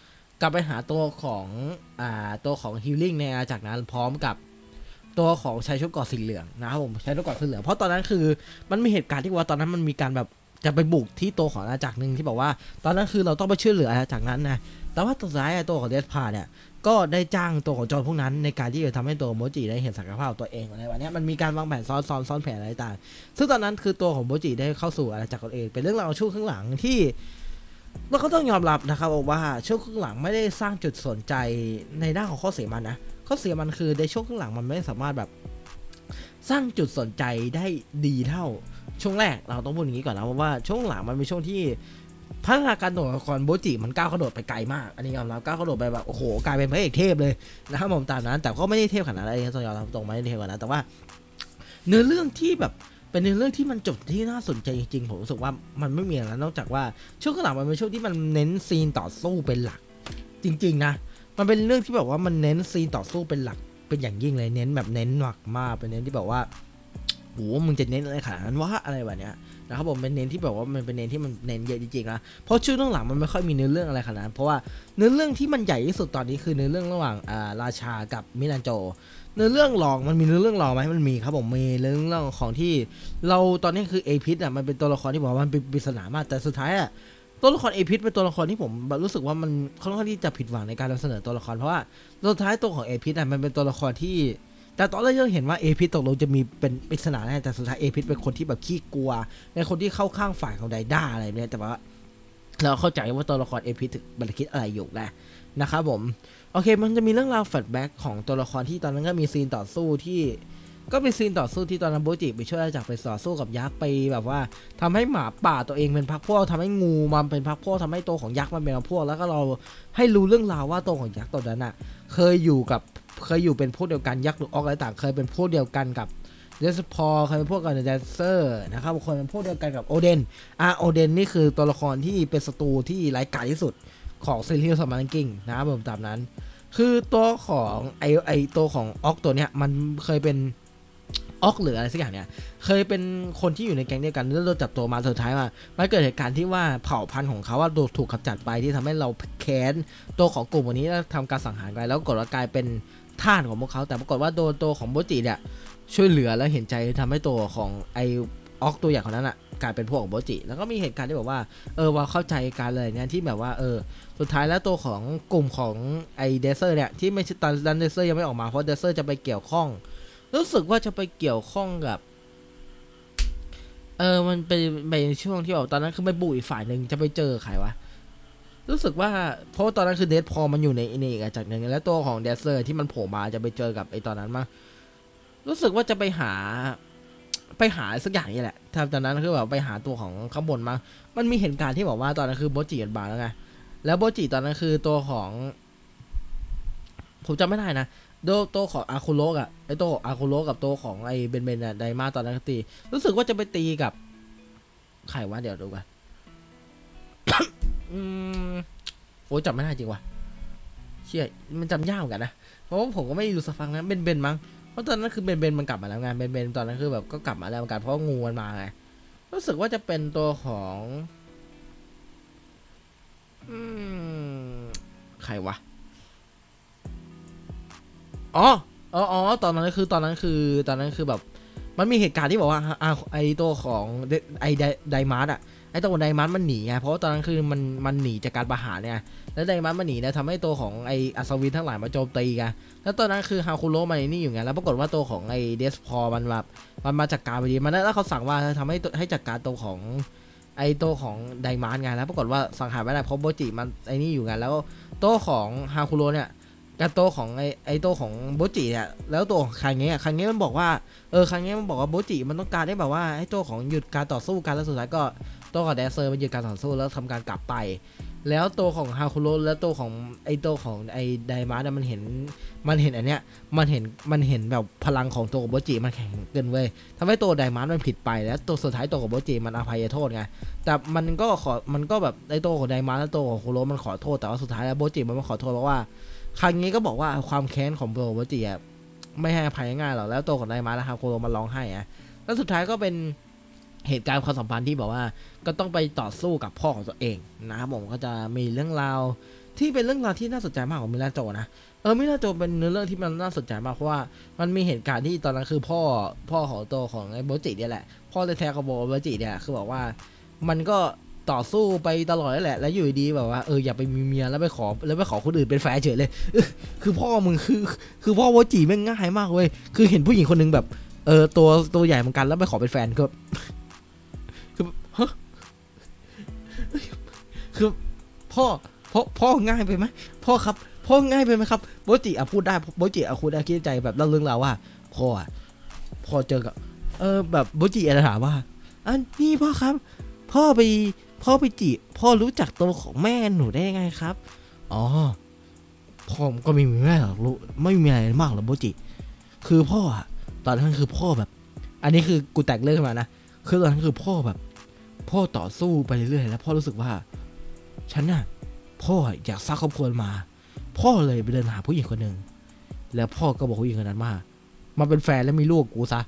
ตัวของฮีลลิ่งในอาณาจักรนั้นพร้อมกับตัวของชายชุดเกราะสีเหลืองนะครับผมชายชุดเกราะสีเหลืองเพราะตอนนั้นคือมันมีเหตุการณ์ที่ว่าตอนนั้นมันมีการแบบจะไปบุกที่ตัวของอาณาจักรหนึ่งที่บอกว่าตอนนั้นคือเราต้องไปช่วยเหลืออาณาจักรนั้นนะแต่ว่าสุดท้ายตัวของเดสพาเนี่ยก็ได้จ้างตัวของโจรพวกนั้นในการที่จะทำให้ตัวโมจิได้เห็นศักยภาพตัวเองอะไรแบบนี้มันมีการวางแผนซ้อนแผนอะไรต่างซึ่งตอนนั้นคือตัวของโมจิได้เข้าสู่อาณาจักรตัวเองเป็นเรื่องราวช่วงข้างหลังที่เราก็ต้องยอมรับนะครับว่าช่วงข้างหลังไม่ได้สร้างจุดสนใจในด้านของข้อเสียมันนะข้อเสียมันคือในช่วงข้างหลังมันไม่สามารถแบบสร้างจุดสนใจได้ดีเท่าช่วงแรกเราต้องพูดอย่างนี้ก่อนนะเพราะว่าช่วงหลังมันเป็นช่วงที่พัฒนาการตัวละครโบจิมันก้าวกระโดดไปไกลมากอันนี้ยอมรับก้าวกระโดดไปแบบโอ้โหกลายเป็นพระเอกเทพเลยนะครับผมตามนั้นแต่ก็ไม่ได้เทพขนาดนั้นเลยต้องยอมรับตรงไม่ได้เทพขนาดนั้นแต่ว่าเนื้อเรื่องที่แบบเป็นเนื้อเรื่องที่มันจบที่น่าสนใจจริงๆผมรู้สึกว่ามันไม่มีอะไรนอกจากว่าช่วงหลังมันเป็นช่วงที่มันเน้นซีนต่อสู้เป็นหลักจริงๆนะมันเป็นเรื่องที่แบบว่ามันเน้นซีนต่อสู้เป็นหลักเป็นอย่างยิ่งเลยเน้นแบบเน้นหนักมากเป็นเน้นที่แบบว่าโอ้มึงจะเน้นอะไรขนาดนั้นวะอะไรแบบเนี้ยนะครับผมเป็นเน้นที่แบบว่ามันเป็นเน้นที่มันเน้นเยอะจริงๆนะเพราะช่วงหลังมันไม่ค่อยมีเนื้อเรื่องอะไรขนาดนั้นเพราะว่าเนื้อเรื่องที่มันใหญ่ที่สุดตอนนี้คือเนื้อเรื่องระหว่างราชากับมิรันโจเนื้อเรื่องรองมันมีเนื้อเรื่องรองไหมมันมีครับผมมีเรื่องของที่เราตอนนี้คือเอพิษมันเป็นตัวละครที่บอกว่ามันเป็นปริศนามากแต่สุดท้ายตัวละครเอพิษเป็นตัวละครที่ผมรู้สึกว่ามันค่อนข้างที่จะผิดหวังในการนำเสนอตัวละครเพราะว่าสุดท้ายตัวของเอพิษมันเป็นตัวละครที่แต่ตอนแรกเราเห็นว่าเอพิษตกลงจะมีเป็นปริศนาแน่แต่สุดท้ายเอพิษเป็นคนที่แบบขี้กลัวเป็นคนที่เข้าข้างฝ่ายของไดด้าอะไรเนี่ยแต่ว่าเราเข้าใจว่าตัวละครเอพิษมันคิดอะไรอยู่นะครับผมโอเคมันจะมีเรื่องราวแฟลชแบ็กของตัวละครที่ตอนนั้นก็มีซีนต่อสู้ที่ก็เป็นซีนต่อสู้ที่ตอนนั้นโบจิไปช่วยอาจารย์ไปต่อสู้กับยักษ์ไปแบบว่าทำให้หมาป่าตัวเองเป็นพรรคพวกทำให้งูมันเป็นพรรคพวกทำให้ตัวของยักษ์มันเป็นพรรคพวกแล้วก็เราให้รู้เรื่องราวว่าตัวของยักษ์ตัวนั้นเคยอยู่เป็นพวกเดียวกันยักษ์หรือออกอะไรต่างเคยเป็นพวกเดียวกันกับเดสพอเคยเป็นพวกกันเดเซอร์นะครับคนเป็นพวกเดียวกันกับโอเดนโอเดนนี่คือตัวละครที่เป็นศัตรูที่ร้ายกาจที่สุดของซีรีส์สมาร์ทกิ้งนะครับผมตามนั้นคือตัวของไอตัวของออกตัวเนี้ยมันเคยเป็นออกหรืออะไรสักอย่างเนี่ยเคยเป็นคนที่อยู่ในแก๊งเดียวกันแล้วโดนจับตัวมาสุดท้ายมามันเกิดเหตุการณ์ที่ว่าเผ่าพันธุ์ของเขาว่าถูกกำจัดไปที่ทำให้เราแค้นตัวของกลุ่มวันนี้แล้วทำการสังหารไปแล้วกดว่ากลายเป็นทาสของพวกเขาแต่ปรากฏว่าโดนตัวของโบจิเนี่ยช่วยเหลือและเห็นใจทำให้ตัวของไอออกตัวอย่างคนนั้นอ่ะกลายเป็นพวกของโบจิแล้วก็มีเหตุการณ์ที่แบบว่าว่าเข้าใจการเลยเนี่ยที่แบบว่าสุดท้ายแล้วตัวของกลุ่มของไอเดเซอร์เนี่ยที่ไม่ใช่ตอนนั้นเดเซอร์ยังไม่ออกมาเพราะเดเซอร์จะไปเกี่ยวข้องรู้สึกว่าจะไปเกี่ยวข้องกับมันไปช่วงที่แบบตอนนั้นคือไปบุกอีกฝ่ายหนึ่งจะไปเจอใครวะรู้สึกว่าเพราะตอนนั้นคือเดดพอมันอยู่ในอีกจากหนึ่งแล้วตัวของเดเซอร์ที่มันโผล่มาจะไปเจอกับไอตอนนั้นมารู้สึกว่าจะไปหาสักอย่างนี่แหละตอนนั้นคือแบบไปหาตัวของข้างบนมามันมีเหตุการณ์ที่บอกว่าตอนนั้นคือโบจิกันบาแล้วไงแล้วโบจิตอนนั้นคือตัวของผมจำไม่ได้นะตัวของอาคุโระอะไอตัวอาคุโระกับตัวของไอเบนอะไดมาตอนนั้นตีรู้สึกว่าจะไปตีกับใครวะเดี๋ยวดูกัน โอ้จำไม่ได้จริงว่ะเชี่ยมันจำยากเหมือนกันนะเพราะว่าผมก็ไม่รู้สักฟังนะเบนมั้งเพราะตอนนั้นคือเบนมันกลับมาแล้วไงเบนตอนนั้นคือแบบก็กลับมาแล้วเหมือนกันเพราะงูมันมาไงรู้สึกว่าจะเป็นตัวของใครวะอ๋อตอนนั้นคือแบบมันมีเหตุการณ์ที่บอกว่าไอตัวของไอไดมาร์ดอะไอตัวไดมาร์ดมันหนีไงเพราะว่าตอนนั้นคือมันหนีจากการประหารเนี่ยแล้วไดมาร์ดมันหนีเนี่ยทำให้ตัวของไออัศวินทั้งหลายมาโจมตีกันแล้วตอนนั้นคือฮาคุโร่มันนี่อยู่ไงแล้วปรากฏว่าตัวของไอเดสพอมันแบบมันมาจัดการพอดีมันแล้วเขาสั่งว่าทำให้จัดการตัวของไอตัวของไดมาร์ดไงแล้วปรากฏว่าสังหารไม่ได้เพราะโบจิมันไอนี่อยู่ไงแล้วตัวของฮาคุโร่เนี่ยกับตัวของไอตัวของโบจิเนี่ยแล้วตัวของคังเงะมันบอกว่าคังเงะมันบอกว่าโบจิมันต้องการได้แบบว่าให้ตัวของหยุดการต่อสู้กันแล้วสุดท้ายก็ตัวของเดซเซอร์มันหยุดการต่อสู้แล้วทำการกลับไปแล้วตัวของฮาคุโระแล้วตัวของไอไดมาร์ดมันเห็นอันเนี้ยมันเห็นแบบพลังของตัวของโบจิมันแข็งเกินเว้ยทำให้ตัวไดมาร์ดมันผิดไปแล้วตัวสุดท้ายตัวของโบจิมันอภัยโทษไงแต่มันก็แบบไอตัวของไดมาร์ดและตัวของฮาคุโระมันขอโทษแต่ว่าสุดท้ายแล้วโบจิมันไม่ขอโทษเพราะว่าครั้งนี้ก็บอกว่าความแค้นของโบจิอะไม่ให้อภัยง่ายหรอกแล้วตัวของไดมาร์ดและฮาคุโระมันร้องไห้อะแล้วสุดท้ายก็เป็นเหตุการณ์ความสัมพันธ์ที่บอกว่าก็ต้องไปต่อสู้กับพ่อของตัวเองนะครับผมก็จะมีเรื่องราวที่เป็นเรื่องราวที่น่าสนใจมากของมิราโจนะมิราโจเป็นเรื่องที่มันน่าสนใจมากเพราะว่ามันมีเหตุการณ์ที่ตอนนั้นคือพ่อของตัวของไอ้โบจิเนี่ยแหละพ่อแท้ๆของโบจิเนี่ยคือบอกว่ามันก็ต่อสู้ไปตลอดนั่นแหละแล้วอยู่ดีแบบว่าอย่าไปมีเมียแล้วไปขอคนอื่นเป็นแฟนเฉยเลยคือพ่อมึงคือพ่อโบจิแม่งง่ายมากเว้ยคือเห็นผู้หญิงคนนึงแบบตัวใหญ่เหมือนกันแล้วไปขอเป็นแฟนก็คือพ่อง่ายไปไหมพ่อครับพ่อง่ายไปไหมครับโบจิพูดได้โบจิพูดได้คิดใจแบบเล่าเรื่องราวว่าพ่อเจอกับแบบโบจิถามว่าอันนี้พ่อครับพ่อไปจีพ่อรู้จักตัวของแม่หนูได้ยังไงครับอ๋อพ่อก็ไม่มีแม่หรอกรู้ไม่มีอะไรมากหรอกโบจิคือพ่อตอนนั้นคือพ่อแบบอันนี้คือกูแตกเรื่องมานะคือตอนนั้นคือพ่อแบบพ่อต่อสู้ไปเรื่อยๆแล้วพ่อรู้สึกว่าฉันน่ะพ่ออยากสร้างครอบครัวมาพ่อเลยไปเดินหาผู้หญิงคนหนึ่งแล้วพ่อก็บอกผู้หญิงคนนั้นมาเป็นแฟนแล้วมีลูกกูซะ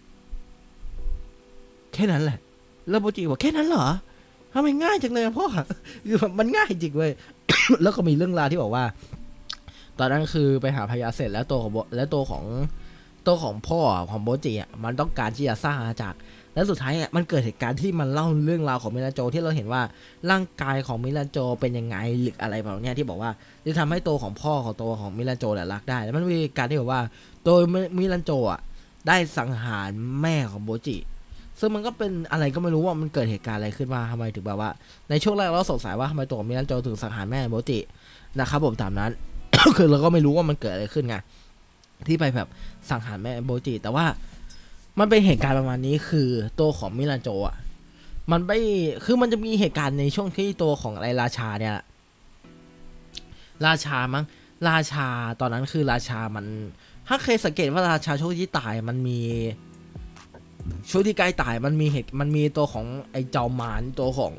แค่นั้นแหละแล้วโบจิบอกแค่นั้นเหรอทำไมง่ายจังเลยพ่อคือมันง่ายจริงเว้ย แล้วก็มีเรื่องราวที่บอกว่าตอนนั้นคือไปหาพญาเสร็จแล้วตัวของพ่อของโบจิมันต้องการที่จะสร้างอาณาจักรแล้วสุดท้ายมันเกิดเหตุการณ์ที่มันเล่าเรื่องราวของมิราโจที่เราเห็นว่าร่างกายของมิราโจเป็นยังไงหรืออะไรแบบนี้ที่บอกว่าจะทำให้ตัวของพ่อของตัวของมิราโจรักได้แล้วมันมีการที่บอกว่าตัวมิราโจได้สังหารแม่ของโบจิซึ่งมันก็เป็นอะไรก็ไม่รู้ว่ามันเกิดเหตุการณ์อะไรขึ้นมาทำไมถึงแบบว่าในช่วงแรกเราสงสัยว่าทำไมตัวของมิราโจถึงสังหารแม่โบจินะครับผมตามนั้น คือเราก็ไม่รู้ว่ามันเกิดอะไรขึ้นไงที่ไปแบบสังหารแม่โบจิแต่ว่ามันเป็นเหตุการณ์ประมาณนี้คือตัวของมิราโจมันไปคือมันจะมีเหตุการณ์ในช่วงที่ตัวของอะไรราชาเนี่ยราชาตอนนั้นคือราชามันถ้าเคยสังเกตว่าราชาช่วงที่ตายมันมีช่วงที่ใกล้ตายมันมีตัวของไอ้จอมมารตัวของ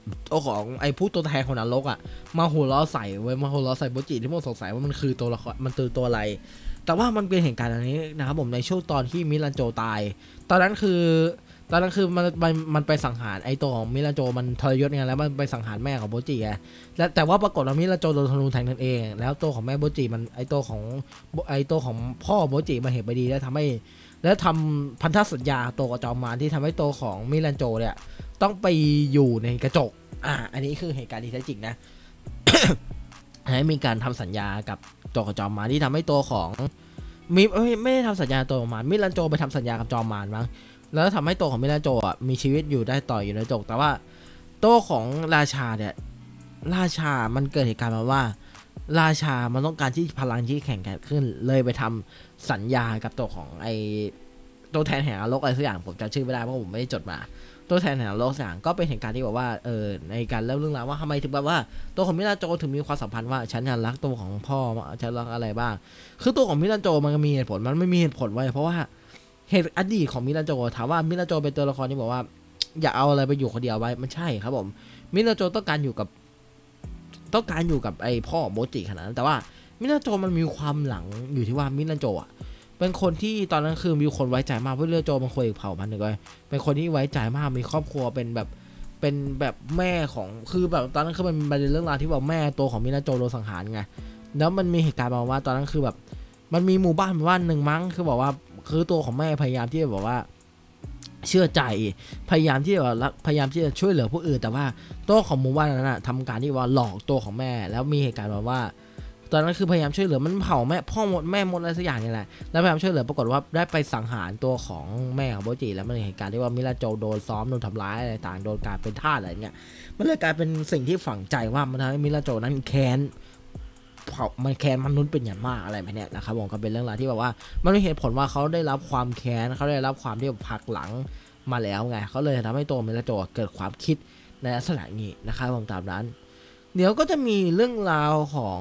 ตัวของไอ้ผู้ตัวแทนของนรกอ่ะมาหัวล้อใส่เว้ยมาหัวล้อใส่โบจิที่พวกสงสัยว่ามันคือตัวละครมันตัวอะไรแต่ว่ามันเป็นเหตุการณ์อันนี้นะครับผมในช่วงตอนที่มิรันโจตายตอนนั้นคือมันไปสังหารไอ้ตัวของมิรันโจมันทรยศไงแล้วมันไปสังหารแม่ของโบจิไงแล้วแต่ว่าปรากฏว่ามิรันโจโดนธนูแทงนั่นเองแล้วตัวของแม่โบจิมันไอ้ตัวของพ่อโบจิมาเห็นไปดีแล้วทำพันธสัญญาตัวกับจอมมารที่ทำให้ตัวของมิรันโจเนี่ยต้องไปอยู่ในกระจกอันนี้คือเหตุการณ์ที่แท้จริงนะ ให้มีการทำสัญญากับตัวกับจอมมารที่ทำให้ตัวของไม่ได้ทำสัญญาตัวของมิรันโจไปทำสัญญากับจอมมารมั้งแล้วทำให้ตัวของมิรันโจมีชีวิตอยู่ได้ต่ออยู่ในกระจกแต่ว่าตัวของราชาเนี่ยมันเกิดเหตุการณ์มาว่าราชามันต้องการที่พลังที่แข็งแกร่งขึ้นเลยไปทำสัญญากับตัวของไอตัวแทนแห่งนรกอะไรสักอย่างผมจำชื่อไม่ได้เพราะผมไม่ได้จดมาตัวแทนแห่งนรกสักอย่างก็เป็นเหตุการณ์ที่บอกว่าในการเล่าเรื่องราวว่าทำไมถึงแบบว่าตัวของมิรันโจถึงมีความสัมพันธ์ว่าฉันรักตัวของพ่อฉันรักอะไรบ้างคือตัวของมิรันโจมันก็มีเหตุผลมันไม่มีเหตุผลไว้เพราะว่าเหตุอดีตของมิรันโจถามว่ามิรันโจเป็นตัวละครที่บอกว่าอย่าเอาอะไรไปอยู่คนเดียวไว้มันใช่ครับผมมิรันโจต้องการอยู่กับไอ้พ่อโบจิขนาดนั้นแต่ว่ามิรันโจมันมีความหลังอยู่ที่ว่ามิรันโจเป็นคนที่ตอนนั้นคือมีคนไว้ใจมากเพราะมิรันโจเป็นคนอีกเผ่าพันธุ์หนึ่งเลยเป็นคนที่ไว้ใจมากมีครอบครัวเป็นแบบแม่ของคือแบบตอนนั้นคือมันเป็นเรื่องราวที่แบบแม่ตัวของมิรันโจโดนสังหารไงแล้วมันมีเหตุการณ์มาว่าตอนนั้นคือแบบมันมีหมู่บ้านหนึ่งมั้งคือบอกว่าคือตัวของแม่พยายามที่จะบอกว่าเชื่อใจพยายามที่จะช่วยเหลือผู้อื่นแต่ว่าตัวของหมู่บ้านนั้นทำการที่ว่าหลอกตัวของแม่แล้วมีเหตุการณ์ว่าตอนนั้นคือพยายามช่วยเหลือมันเผาพ่อหมดแม่หมดอะไรสักอย่างนี่แหละแล้วพยายามช่วยเหลือปรากฏว่าได้ไปสังหารตัวของแม่ของโบจิแล้วมันเหตุการณ์ที่ว่ามิราโจโดนซ้อมโดนทำร้ายอะไรต่างโดนการเป็นทาสอะไรเงี้ยมันเลยกลายเป็นสิ่งที่ฝังใจว่ามันทำให้มิราโจนั้นแค้นมนุษย์เป็นอย่างมากอะไรแบบนี้นะครับผมก็เป็นเรื่องราวที่แบบว่ามันมีเหตุผลว่าเขาได้รับความแค้นเขาได้รับความที่ผักหลังมาแล้วไงเขาเลยทำให้ตัวมิราโจเกิดความคิดในลักษณะนี้นะครับผมตามนั้นเดี๋ยวก็จะมีเรื่องราวของ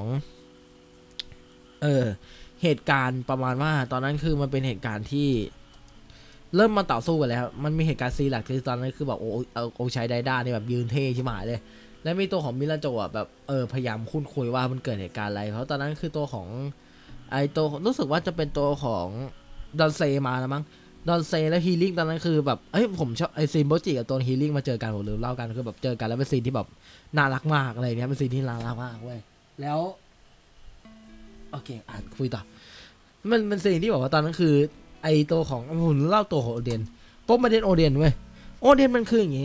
เหตุการณ์ประมาณว่าตอนนั้นคือมันเป็นเหตุการณ์ที่เริ่มมาต่อสู้กันแล้วมันมีเหตุการณ์ซีหลักคือตอนนั้นคือแบบโอใช้ไดด้าเนี่ยแบบยืนเท่ชิบหายเลยและมีตัวของมิราโจแบบพยายามคุ้นคุยว่ามันเกิดเหตุการณ์อะไรเพราะตอนนั้นคือตัวของตัวรู้สึกว่าจะเป็นตัวของดอนเซมาแล้วมั้งดอนเซและฮีลิ่งตอนนั้นคือแบบผมชอบไอซีนโบจิกับตัวฮีลิ่งมาเจอกันผมลืมเล่ากันคือแบบเจอกันแล้วเป็นซีนที่แบบน่ารักมากอะไรเนี่ยเป็นซีนที่น่ารักมากเว้ยแล้วโอเคคุยต่อมันเป็นซีนที่บอกว่าตอนนั้นคือไอตัวของผมเล่าตัวของโอเดนปุ๊บมาเดนโอเดนเว้ยโอเดนมันคืออย่างงี้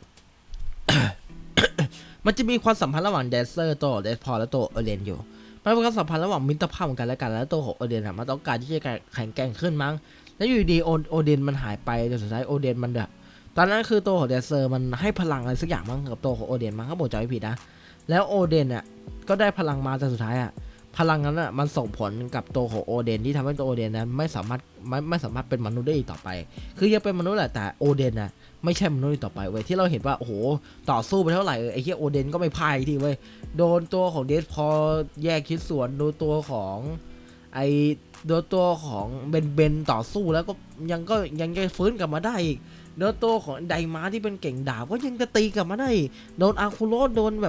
มันจะมีความสัมพันธ์ระหว่างเดซเซอร์ตัวเดซพอและตัวโอเดนอยู่มันเป็นความสัมพันธ์ระหว่างมิตรภาพกันและกันแล้วตัวของโอเดนมันต้องการที่จะแข็งแกร่งขึ้นมั้งแล้วอยู่ดีโอเดนมันหายไปจนสุดท้ายโอเดนมันแบบตอนนั้นคือตัวของเดซเซอร์มันให้พลังอะไรสักอย่างมั้งกับตัวของโอเดนมั้งเขาบอกจะไม่ผิดนะแล้วโอเดนก็ได้พลังมาแต่สุดท้ายพลังนั้นมันส่งผลกับตัวของโอเดนที่ทำให้ตัวโอเดนนั้นไม่สามารถเป็นมนุษย์ได้อีกต่อไปคือยังเป็นมนุษย์แหละแต่โอเดนไม่ใช่มนุษย์อีกต่อไปเว้ยที่เราเห็นว่าโอ้โหต่อสู้ไปเท่าไหร่ไอ้เหี้ยโอเดนก็ไม่พ่ายทีเว้ยโดนตัวของเดซพอแยกคิดส่วนโดนตัวของเบนต่อสู้แล้วก็ยังจะฟื้นกลับมาได้อีกโดนตัวของไดมาที่เป็นเก่งดาบก็ยังจะตีกลับมาได้โดนอาคูโรโดน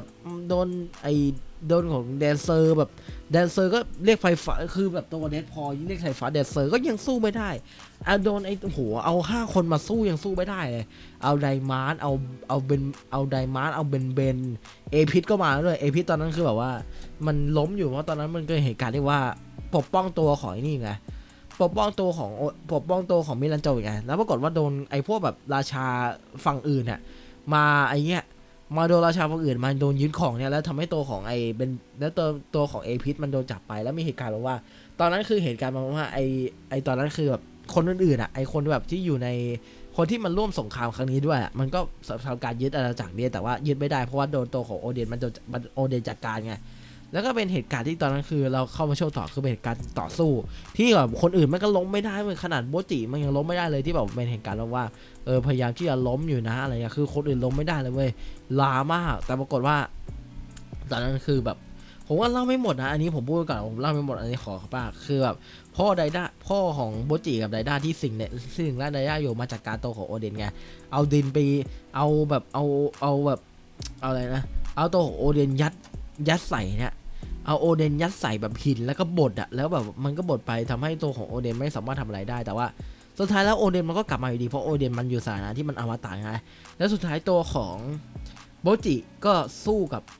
ของแดนเซอร์แบบแดนเซอร์ก็เรียกไฟฟ้าคือแบบตัวเดดพอยิ่งเรียกไฟฟ้าแดนเซอร์ก็ยังสู้ไม่ได้โดนเอา5 คนมาสู้ยังสู้ไม่ได้เลยเอาไดมาร์เอาเบนเอพิทก็มาด้วยเอพิทตอนนั้นคือแบบว่ามันล้มอยู่เพราะตอนนั้นมันเกิดเหตุการณ์ที่ว่าปกป้องตัวของนี่ไงปกป้องตัวของมิรันโจไงแล้วปรากฏว่าโดนไอ้พวกแบบราชาฝั่งอื่นมาโดนราชาฝั่งอื่นมาโดนยึดของเนี่ยแล้วทำให้ตัวของแล้วตัวของเอพิทมันโดนจับไปแล้วมีเหตุการณ์ว่าตอนนั้นคือเหตุการณ์ว่าตอนนั้นคือแบบคนอื่นไอคนแบบที่อยู่ในคนที่มันร่วมสงครามครั้งนี้ด้วยมันก็ทำการยึดอาณาจักรนี้แต่ว่ายึดไม่ได้เพราะว่าโดนตัวของโอเดนโอเดนจัดการไงแล้วก็เป็นเหตุการณ์ที่ตอนนั้นคือเราเข้ามาโชว์ต่อคือเป็นเหตุการณ์ต่อสู้ที่แบบคนอื่นมันก็ล้มไม่ได้เหมือนขนาดโบจิมันยังล้มไม่ได้เลยที่แบบเป็นเหตุการณ์ว่าพยายามที่จะล้มอยู่นะอะไรเงี้ยคือคนอื่นล้มไม่ได้เลยเว้ยล้ามากแต่ปรากฏว่าตอนนั้นคือแบบผมว่าเล่าไม่หมดนะอันนี้ผมพูดก่อนผมเล่าไม่หมดอันนี้ขอครับป้าคือแบบพ่อของโบจิกับไดด้าที่สิ่งแรกไดด้าอยู่มาจากการโตของโอเดนไงเอาดินไปเอาแบบเอาอะไรนะเอาตัวของโอเดนยัดใส่เนี่ยเอาโอเดนยัดใส่แบบหินแล้วก็บดอะแล้วแบบมันก็บดไปทำให้ตัวของโอเดนไม่สามารถทำอะไรได้แต่ว่าสุดท้ายแล้วโอเดนมันก็กลับมาอยู่ดีเพราะโอเดนมันอยู่สถานะที่มันอมตะไงแล้วสุดท้ายตัวของโบจิก็สู้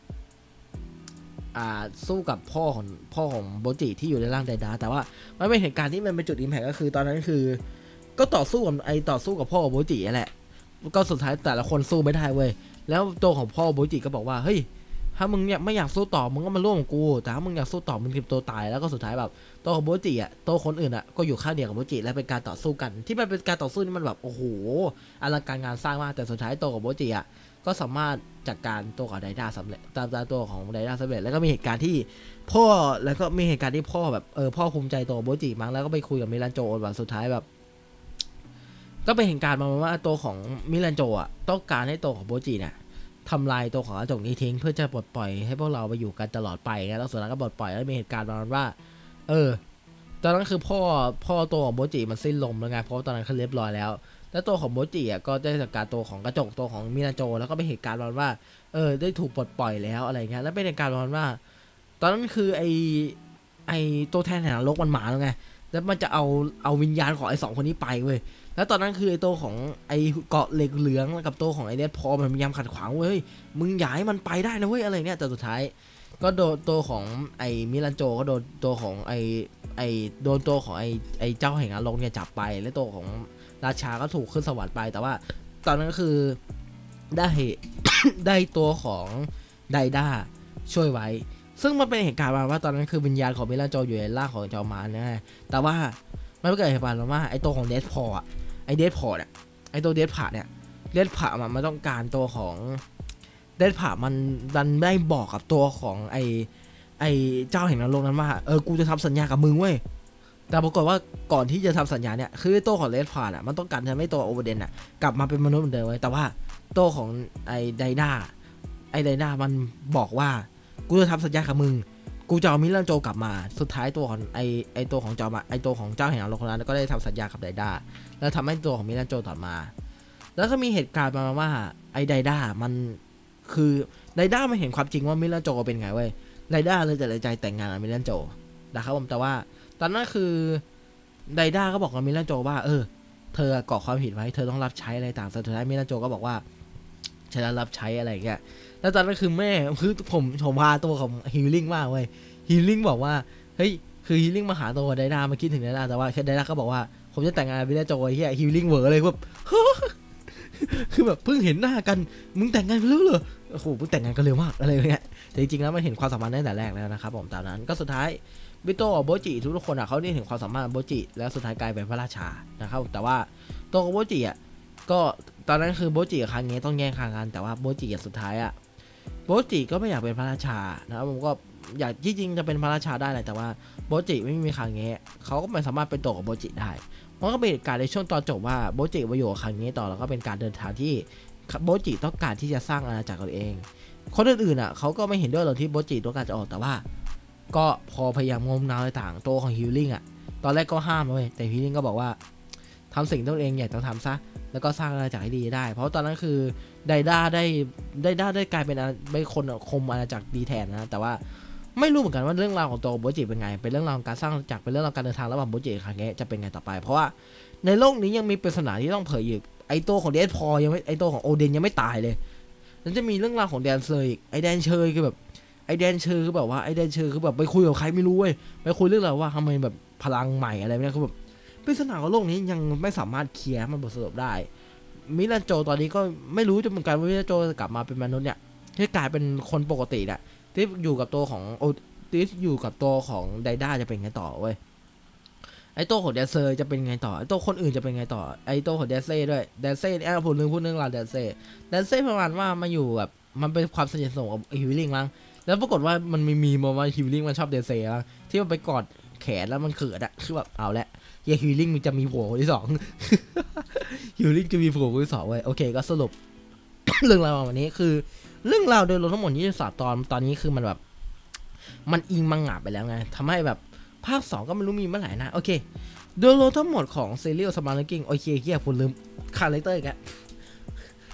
กับพ่อของโบจิที่อยู่ในร่างไดดาแต่ว่ามันเป็นเหตุการณ์ที่มันเป็นจุดอิมแพคก็คือตอนนั้นคือก็ต่อสู้กับพ่อของโบจิแหละก็สุดท้ายแต่ละคนสู้ไม่ได้เว้ยแล้วตัวของพ่อโบจิก็บอกว่าเฮ้ยถ้ามึงเนี่ยไม่อยากสู้ต่อมึงก็มาร่วมกับกูแต่ถ้ามึงอยากสู้ต่อมึงเตรียมตัวตายแล้วก็สุดท้ายแบบตัวของโบจิตัวคนอื่นก็อยู่ข้างเดียวกับโบจิและเป็นการต่อสู้กันที่มันเป็นการต่อสู้นี่มันแบบโอ้โหอลังการงานสร้างมากแต่สุดท้ายตัวของโบจิก็สามารถจัดการตัวของไดด้าสำเร็จตามตัวของไดด้าสำเร็จแล้วก็มีเหตุการณ์ที่พ่อแบบพ่อภูมิใจตัวโบจิมั้งแล้วก็ไปคุยกับมิรันโจวันสุดท้ายแบบก็เป็นเหตุการณ์มาว่าตัวของมิรันโจต้องการให้ตัวของโบจิเนี่ยทำลายตัวของกระจกนี้ทิ้งเพื่อจะปลดปล่อยให้พวกเราไปอยู่กันตลอดไปไงแล้วสุดท้ายก็ปลดปล่อยแล้วมีเหตุการณ์ประมาณว่าตอนนั้นคือพ่อตัวของโบจิมันสิ้นลมแล้วไงเพราะตอนนั้นเขาเรียบร้อยแล้วตัวของโบจิก็ได้จัดการตัวของกระจกตัวของมินาโจแล้วก็เป็นเหตุการณ์ว่าได้ถูกปลดปล่อยแล้วอะไรเงี้ยแล้วเป็นเหตุการณ์ว่าตอนนั้นคือไอตัวแทนแห่งนรกมันมาแล้วไงแล้วมันจะเอาวิญญาณของไอ2 คนนี้ไปเว้ยแล้วตอนนั้นคือไอตัวของไอเกาะเหล็กเหลืองกับตัวของไอเดดพอมันพยายามขัดขวางเว้ยมึงย้ายมันไปได้นะเว้ยอะไรเนี่ยแต่สุดท้ายก็โดนตัวของไอมิรันโจก็โดนตัวของโดนตัวของไอเจ้าแห่งนรกเนี่ยจับไปและตัวของราชาก็ถูกขึ้นสวรรค์ไปแต่ว่าตอนนั้นก็คือได้ ได้ตัวของไดด้าช่วยไว้ซึ่งมันเป็นเหตุการณ์ว่าตอนนั้นคือวิญญาณของมิรันโจอยู่ในร่างของเจ้ามานะแต่ว่ามันเกิดเหตุการณ์ว่าไอตัวของเดดพอไอเดดพอเนี่ยไอตัวเดดพาเนี่ยเดดพามันต้องการตัวของเดดพามันดันได้บอกกับตัวของไอเจ้าแห่งนรกนั้นว่ากูจะทำสัญญากับมึงเว้ยแต่ปรากฏว่าก่อนที่จะทำสัญญาเนี่ยคือตัวของเดดพามันต้องการทำให้ตัวโอเวอร์เดนกลับมาเป็นมนุษย์เหมือนเดิมไว้แต่ว่าตัวของไอไดด้ามันบอกว่ากูจะทำสัญญากับมึงกูจะเอามิรันโจกลับมาสุดท้ายตัวของไอตัวของตัวของเจ้าแห่งนรกคนนั้นก็ได้ทำสัญญากับไดด้าแล้วทำให้ตัวของมิรันโจต่อมาแล้วก็มีเหตุการณ์มาว่าไอไดด้ามันคือไดด้าไม่เห็นความจริงว่ามิรันโจเป็นไงเว้ยไดด้าเลยตัดใจแต่งงานกับมิรันโจนะครับผมแต่ว่าตอนนั้นคือไดด้าก็บอกกับมิรันโจว่าเธอก่อความผิดไว้เธอต้องรับใช้อะไรต่างสุดท้ายมิรันโจก็บอกว่าฉันรับใช้อะไรเงี้ยแล้วตอนนั้นคือแม่คือผมพาตัวของฮีลิ่งมากเว้ยฮีลิ่งบอกว่าเฮ้ยคือฮีลิ่งมาหาตัวไดด้ามาคิดถึงไดด้าแต่ว่าไดด้าก็บอกว่าผมจะแต่งงานกับมิรันโจไอ้เหี้ยฮีลิ่งเหวอเลยแบบคือแบบเพิ่งเห็นหน้ากันมึงแต่งงานกันแล้วเหรอโอ้โหเพิ่งแต่งงานกันเร็วมากอะไรเงี้ยแต่จริงๆแล้วมันเห็นความสัมพันธ์ตั้งแต่แรกแล้วนะครับผมตามนั้นก็สุดท้ายบิโตะโบจิทุกคนเขาได้เห็นความสามารถโบจิแล้วสุดท้ายกลายเป็นพระราชานะครับแต่ว่าตัวของโบจิก็ตอนนั้นคือโบจิกับคางเงะต้องแย่งคางกันแต่ว่าโบจิสุดท้ายโบจิก็ไม่อยากเป็นพระราชานะครับผมก็อยากจริงๆจะเป็นพระราชาได้แหละแต่ว่าโบจิไม่มีคางเงะเขาก็ไม่สามารถเป็นตัวของโบจิได้มันก็เป็นเหตุการณ์ในช่วงตอนจบว่าโบจิมาอยู่กับคางเงะต่อแล้วก็เป็นการเดินทางที่โบจิต้องการที่จะสร้างอาณาจักรตัวเองคนอื่นๆเขาก็ไม่เห็นด้วยหรอกที่โบจิต้องการจะออกแต่ว่าก็พอพยายามงมงายต่างตัวของฮิลลิ่งตอนแรกก็ห้ามเลยแต่ฮิลลิ่งก็บอกว่าทำสิ่งที่ตัวเองอยากจะทำซะแล้วก็สร้างอาณาจักรให้ดีได้เพราะตอนนั้นคือไดด้าได้กลายเป็นคนคุมอาณาจักรดีแทนนะแต่ว่าไม่รู้เหมือนกันว่าเรื่องราวของตัวโบจิเป็นไงเป็นเรื่องราวของการสร้างอาณาจักรเป็นเรื่องราวการเดินทางระหว่างโบจิกับคางเงะจะเป็นไงต่อไปเพราะว่าในโลกนี้ยังมีปริศนาที่ต้องเผยอีกไอตัวของเดดพอยังไม่ไอตัวของโอเดนยังไม่ตายเลยแล้วจะมีเรื่องราวของแดนเซอร์อีกไอแดนเชอร์คือแบบไอแดนเชอร์คือแบบว่าไอแดนเชอร์คือแบบไปคุยกับใครไม่รู้เว้ยไปคุยเรื่องอะไรว่าทำไมแบบพลังใหม่อะไรเนี่ยคือแบบปริศนาของโลกนี้ยังไม่สามารถเคลียร์มันบทสรุปได้มิรันโจตอนนี้ก็ไม่รู้จะเหมือนกันว่ามิรันโจจะกลับมาเป็นมนุษย์เนี่ยที่กลายเป็นคนปกติเนี่ยที่อยู่กับตัวของที่อยู่กับตัวของไดด้าจะเป็นไงต่อเว้ยไอตัวของแดนเซอร์จะเป็นไงต่อไอตัวคนอื่นจะเป็นไงต่อไอตัวของแดนเซ่ด้วยแดนเซ่เนี่ยพูดเรื่องราวแดนเซ่ประมาณว่ามาอยู่แบบมันเป็นความสนิทสนมกับฮิลลิ่งมั้งแล้วปรากฏว่ามันมีมาว่าฮิลลิ่งมันชอบแดนเซ่ที่มันไปกอดแขนแล้วมันเขินคือแบบเอาละฮิลลิ่งมันจะมีผัวคนที่2ฮิลลิ่งจะมีผัวคนที่2เว้ยโอเคก็สรุป เรื่องราววันนี้คือเรื่องราวโดยรวมทั้งหมด23ตอนนี้คือมันแบบมันอิงมังงะไปแล้วไงทำให้แบบภาค2ก็ไม่รู้มีเมื่อไหร่นะโอเคโดยรวมทั้งหมดของซีรีส์สมาร์ทกิ้งโอเคเฮียผมลืมคาแรคเตอร์อีกแล้ว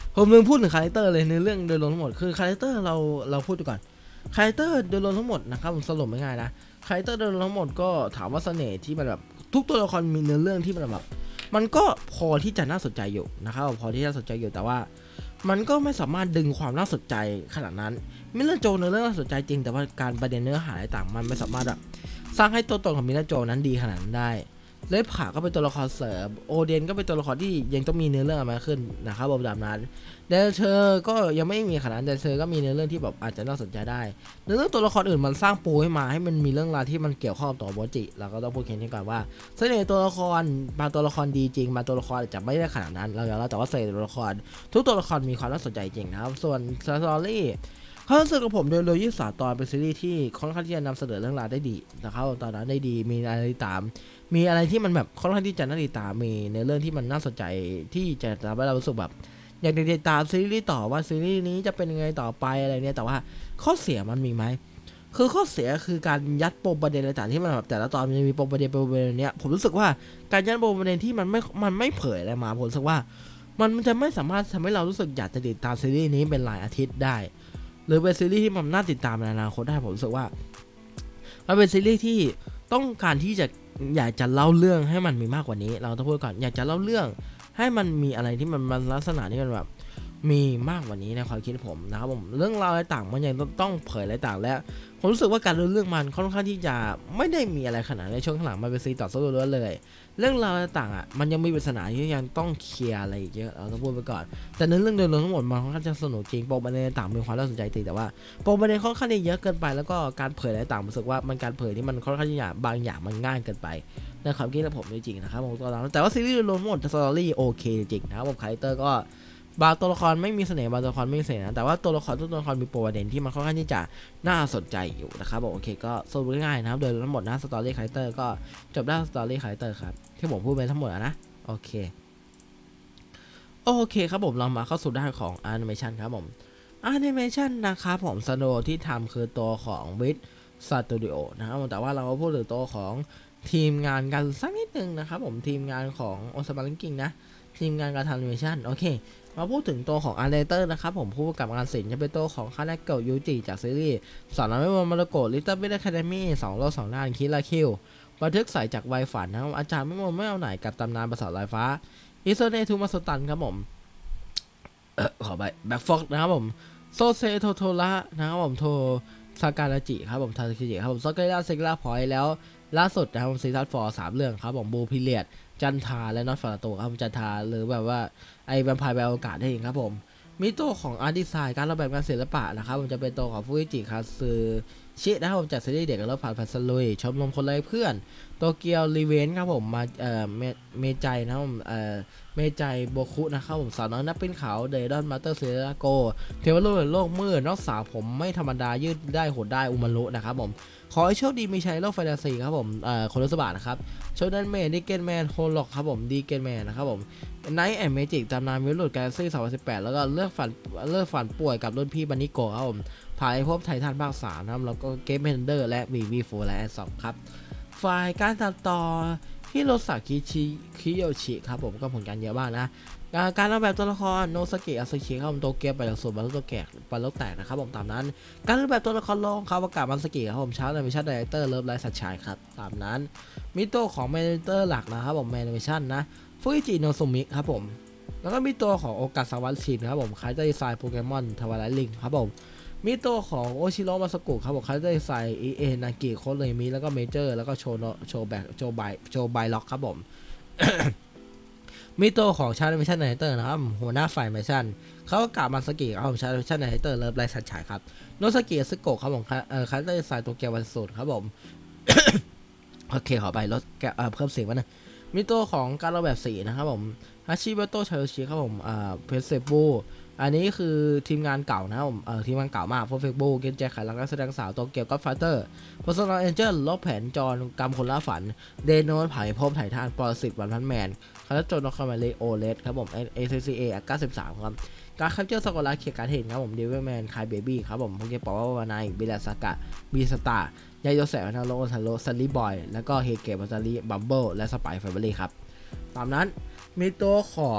ผมลืมพูดถึงคาแรคเตอร์เลยในเรื่องโดยรวมทั้งหมดคือคาแรคเตอร์เราพูดดูก่อนคาแรคเตอร์โดยรวมทั้งหมดนะครับผมสรุปไม่ง่ายนะคาแรคเตอร์โดยรวมทั้งหมดก็ถามว่าเสน่ห์ที่มันแบบทุกตัวละครมีเนื้อเรื่องที่มันแบบมันก็พอที่จะน่าสนใจอยู่นะครับพอที่จะสนใจอยู่แต่ว่ามันก็ไม่สามารถดึงความน่าสนใจขนาดนั้นมิเลอร์โจเนื้อเรื่องน่าสนใจจริงแต่ว่าการประเด็นเนื้อหาต่างมันไม่สามารถแบบสร้างให้ตัวตนของมิเลอร์โจนั้นดีขนาดนั้นได้เลฟขาก็เป็นตัวละครเสริมโอเดนก็เป็นตัวละครที่ยังต้องมีเนื้อเรื่องมากขึ้นนะครับแบบนั้นเดลเชอร์ก็ยังไม่มีขนาดนั้นเดลเชอร์ก็มีเนื้อเรื่องที่แบบอาจจะน่าสนใจได้เนื้อเรื่องตัวละครอื่นมันสร้างปูให้มาให้มันมีเรื่องราวที่มันเกี่ยวข้องกับตัวโมจิเราก็ต้องพูดแค่นี้ก่อนว่าเสน่ห์ตัวละครบางตัวละครดีจริงบางตัวละครอาจจะไม่ได้ขนาดนั้นเรายอมรับแต่ว่าเสน่ห์ตัวละครทุกตัวละครมีความน่าสนใจจริงนะครับส่วนสตอรี่ความรู้สึกของผมโดย23 ตอนเป็นซีรีส์ที่ค่อนข้างที่จะนำเสนอเรื่องราวได้ดีนะครับตอนนั้นได้ดีมีอะไรตามมีอะไรที่มันแบบค่อนข้างที่จะน่าติดตามมีในเรื่องที่มันน่าสนใจที่จะทำให้เรารู้สึกแบบอยากติดตามซีรีส์ต่อว่าซีรีส์นี้จะเป็นยังไงต่อไปอะไรเนี่ยแต่ว่าข้อเสียมันมีไหมคือข้อเสียคือการยัดปมประเด็นอะไรต่างที่มันแบบแต่ละตอนมันมีปมประเด็นเนี้ยผมรู้สึกว่าการยัดปมประเด็นที่มันไม่เผยอะไรมาผมรู้สึกว่ามันจะไม่สามารถทำให้เรารู้สึกอยากจะติดตามซีรีส์นี้เป็นรายอาทิตย์ได้หรือเป็นซีรีส์ที่มันน่าติดตามในอนาคตได้ผมรู้สึกว่ามันเป็นซีรีส์ที่ต้องการที่จะอยากจะเล่าเรื่องให้มันมีมากกว่านี้เราต้องพูดก่อนอยากจะเล่าเรื่องให้มันมีอะไรที่มันลักษณะที่มันแบบมีมากกว่านี้ในความคิดผมนะครับผมเรื่องราวอะไรต่างมันยังต้องเผยอะไรต่างและผมรู้สึกว่าการเรื่องมันค่อนข้างที่จะไม่ได้มีอะไรขนาดในช่วงข้างหลังมันเป็นซีต่อสู้ล้วนเลยเรื่องราวต่างมันยังมีปริศนาที่ยังต้องเคลียร์อะไรเยอะเราต้องพูดไปก่อนแต่ในเรื่องโดยรวมทั้งหมดมันค่อนข้างจะสนุกจริงปมประเด็นต่างมีความน่าสนใจจริงแต่ว่าปมประเด็นค่อนข้างเยอะเกินไปแล้วก็การเผยอะไรต่างรู้สึกว่ามันการเผยที่มันค่อนข้างที่จะบางอย่างมันง่ายเกินไปในความคิดของผมจริงๆนะครับผมตัวเราแต่ว่าซีรีส์โดยรวมทั้งหมดสตอรี่โอเคจริงนะครับผมคาแรคเตอร์ก็บางตัวละครไม่มีเสน่ห์บางตัวละครไม่มีเสน่ห์นะแต่ว่าตัวละครทุกตัวละครมีประเด็นที่มันค่อนข้างที่จะน่าสนใจอยู่นะครับผมโอเคก็สรุปง่ายๆนะครับโดยทั้งหมดนะสตอรี่คาแรคเตอร์ก็จบด้านสตอรี่คาแรคเตอร์ครับที่ผมพูดไปทั้งหมดนะโอเคครับผมเรามาเข้าสู่ด้านของแอนิเมชันครับผมแอนิเมชันนะครับผมสโนที่ทำคือตัวของวิดสตูดิโอนะครับแต่ว่าเราก็พูดถึงตัวของทีมงานกันสักนิดนึงนะครับผมทีมงานของโอซามาลิงกิ้งนะทีมงานการทำแอนิเมชันโอเคมาพูดถึงตัวของอาร์เรเตอร์นะครับผมผู้กำกับงานศิลป์จะเป็นตัวของคาเนเกะยูจิจากซีรีส์สอนเราไม่มนมารุโกะลิตเติ้ลบิทอะคาเดมี่2 โลก 2 ด้านคิราคิวบันทึกสายจากวัยฝันนะครับอาจารย์ไม่มนไม่เอาไหนกับตำนานประสาทลอยฟ้าอิโซเนทูมาสตันครับผมขอไปแบ็คฟ็อกนะครับผมโซเซโทโทระนะครับผมโทซาการาจิครับผมทาคิจิครับผมซอกเกล่าเซกล่าพอยแล้วล่าสุดนะครับซีซั่น4 3 เรื่องครับผมบูพิเลียดจันทาและนอตฟาโตครับผมจันทาหรือแบบว่าไอแวมไพร์แวร์โอกาสได้เองครับผมมีตัวของอาร์ตดีไซน์การออกแบบงานศิลปะนะครับผมจะเป็นตัวของฟูจิ คาซึชินะครับผมจากซีรีส์เด็กและผ่านพันสลุยชมรมคนไร้เพื่อนโตเกียวรีเวนครับผมมาเมจัยนะครับผมเมจัยโบคุนะครับผมสาวน้อยนักปีนเขาเดดอนมาสเตอร์เซราโกเทวโลกโลกมืดนอกสาวผมไม่ธรรมดายืดได้โหดได้อุมารุนะครับผมขอให้โชคดีมีชัยโลกแฟนตาซีครับผมคนรัสบาทนะครับโชดันแมนดิเกนแมนโฮล็อกครับผมดีเกนแมนนะครับผมไนท์แอนด์เมจิกตำนานวิลลุดกาแล็กซี่2018แล้วก็เลือกฝันป่วยกับรุ่นพี่บันนิโกะครับผมพายพบไททันภาค3นะครับแล้วก็เกมเมนเดอร์และVV4และแอดสองครับฝ่ายการตัดต่อฮิโรซากิคิโยชิครับผมก็ผลงานเยอะมากนะการออกแบบตัวละครโนซากิอาซึชิครับผมโตเกียวไปจากส่วนบรรลุตัวแกะบรรลุแตกนะครับผมตามนั้นการออกแบบตัวละครรองคาวากะมันสกิครับผมชาร์ลแอนิเมชั่นไดเรคเตอร์เลิฟไลท์สัชชัยครับตามนั้นมิโตของแมเนเตอร์หลักนะครับผมแอนิเมชั่นนะฟูจิโนซุมิครับผมแล้วก็มีตัวของโอกาสวัตชินครับผมคล้ายจะดีไซน์โปเกมอนทวารลิงครับผมมีตัวของโอชิโร่มาสกุครับผมคล้ายจะดีไซน์นากิโคเลยมีแล้วก็เมเจอร์แล้วก็โชบายล็อกครับผม มีตัวของชาร์ลเมชันไนเตอร์นะครับหัวหน้าฝ่ายเมชันเขาก็กล่าวมาสกิครับผมชาร์ลเมชันไนเตอร์เลิฟไลท์สัญชัยครับโนสกิซึโกะครับผมคาร์เตอร์สายตัวเกียววันสุดครับผม โอเคขอไปลดเพิ่มเสียงมาหน่อยมีตัวของการออกแบบสีนะครับผมฮาชิเบโตะชาโยชิครับผมเพสเซบูอันนี้คือทีมงานเก่านะครับผมทีมงานเก่ามากเพอร์เฟกต์บูเกนแจ็คไขลักนักแสดงสาวตัวเกียวก็ฟาเตอร์พอสโนเอนเจลลบแผนจรกรรมคนล่าฝันเดโนนไผ่พบไถ่ทานปรสิตวันพันแมนคาร์โจนอคามาเลโอเลสครับผม ACCA 93ครับการคัพเจอร์สกอตลาเคียการเห็นครับผมเดวิลแมนคายเบบี้ครับผมโปเกปอวานายบิลาสากะบีสตาร์ยาโยเซะนาโรทาโรซันลี่บอยแล้วก็เฮเกะบัตตารีบัมเบิลและสไปร์แฟมิลี่ครับตามนั้นมีตัวของ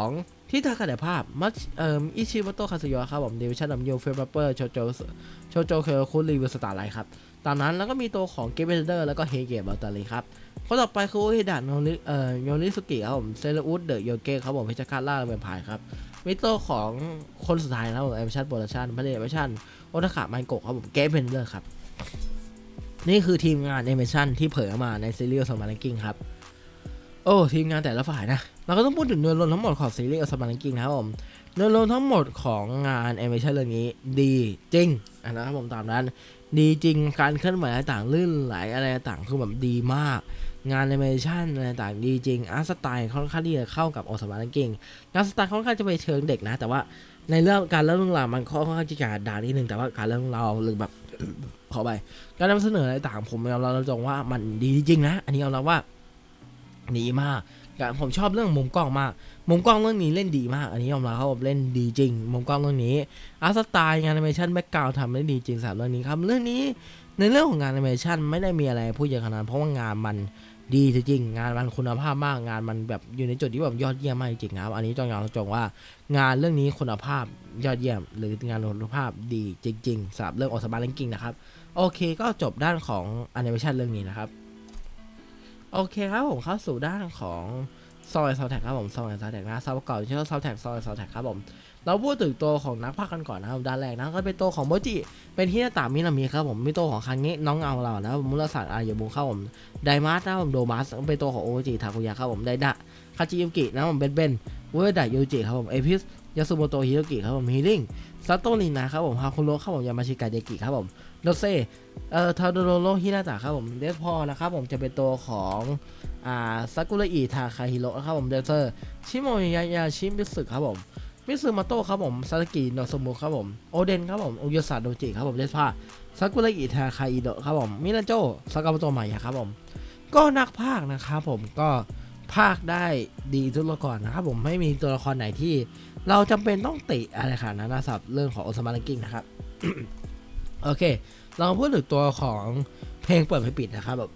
ที่ทางการถ่ายภาพมัตอิชิโมโตะคาซุโยะครับผมดิวิชั่นดัมยูเฟลเปอร์โชโจเคคุรีวิวสตาร์ไลท์ครับตามนั้นแล้วก็มีตัวของเกมเบเดอร์แล้วก็เฮเกะบัลตารีครับคนต่อไปคือโอฮิดะโยนิสุกิครับผมเซเลอุสเดอะโยเกะครับผมพิชคาร่าแวมไพร์ครับมีตัวของคนสุดท้ายนะครับผมแอนิเมชั่นโปรดักชั่นผลิตแอนิเมชั่นโอทาคะมันโกะครับผมเกมเบเดอร์ครับนี่คือทีมงานแอนิเมชั่นที่เผยออกมาในซีรีส์สมาร์ทกิ้งครับโอ้ทีมงานแต่ละฝ่ายนะเราก็ต้องพูดถึงเนื้อรวมทั้งหมดของซีรีส์สมาร์ทกิ้งนะครับผมเนื้อรวมทั้งหมดของงานแอนิเมชั่นเรื่องนี้ดีจริงนะครับผมตามนั้นดีจริงการเคลื่อนไหวต่างลื่นไหลอะไรต่างคือแบบดีมากงานแอนิเมชั่นอะไรต่างดีจริงอาร์ตสไตล์ค่อนข้างที่จะเข้ากับสมาร์ทกิ้งงานสไตล์ค่อนข้างจะไปเชิงเด็กนะแต่ว่าในเรื่องการเล่าเรื่องราวมันค่อนข้างจะด่านิดนึงแต่ว่าการเล่าเรื่องราวหรือแบบ ขอไปการนำเสนออะไรต่างผมยอมรับตรงว่ามันดีจริงนะอันนี้ยอมรับว่าดีมากผมชอบเรื่องมุมกล้องมากมุมกล้องเรื่องนี้เล่นดีมากอันนี้ยอมรับเขาเล่นดีจริงมุมกล้องเรื่องนี้อาร์ตสไตล์งานแอนิเมชั่นแบ็คกราวด์ทำได้ดีจริงสำหรับเรื่องนี้ครับเรื่องนี้ในเรื่องของงานแอนิเมชั่นไม่ได้มีอะไรพูดเยอะขนาดนั้นเพราะว่างานมันดีจริงงานมันคุณภาพมากงานมันแบบอยู่ในจุดที่แบบยอดเยี่ยมมากจริงครับอันนี้ต้องยอมรับว่างานเรื่องนี้คุณภาพยอดเยี่ยมหรืองานคุณภาพดีจริงๆสำหรับเรื่องสมาร์ทกิ้งนะครับโอเคก็จบด้านของแอนิเมชันเรื่องนี้นะครับโอเคครับผมเข้าสู่ด้านของซอยซาวแท็กครับผมซอยซาวแท็กนะซาวประกอบชื่อซาวแท็กซอยซาวแท็กครับผมเราพูดถึงตัวของนักพากย์กันก่อนนะครับด้านแรกนะก็เป็นตัวของโมจิเป็นฮินาตะมินามิครับผมมีตัวของคังเงะน้องเงาเรานะมุรศาสตร์อายาบุครับผมไดมาสนะผมโดมัสเป็นตัวของโอจิทาคุยะครับผมไดดะคาจิยุกินะผมเบนเวอร์ดะยูจิครับผมเอพิสยาสุโมโตะฮิโรกิครับผมฮิลิงซัตโตรินะครับผมฮาคุโระครับผมยามาชิกะเดกิครับผมโดเซทาโดโรโรฮินาตะครับผมเดสพอนะครับผมจะเป็นตัวของซากุระอิทาคาฮิโร่ครับผมเดนเซอร์ชิโมยาชิมิสึครับผมมิซึมาโตะครับผมซาสกิโนโซมุครับผมโอเดนครับผมโอโยสะโดจิครับผมเดสพาซากุระอิทาคาฮิโร่ครับผมมินาโจซากาโมโตะมายะครับผมก็นักพากย์นะครับผมก็พากย์ได้ดีทุกตัวละครนะครับผมไม่มีตัวละครไหนที่เราจำเป็นต้องติอะไรขนาดนั้นนะสำหรับเรื่องของสมาร์ทกิ้งนะครับ โอเคเราพูดถึงตัวของเพลงเปิดไม่ปิดนะครับแบบ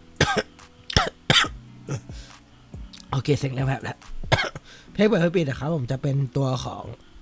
โอเคเซ็งแล้วแบบแล้ว เพลงเปิดไม่ปิดนะครับผมจะเป็นตัวของ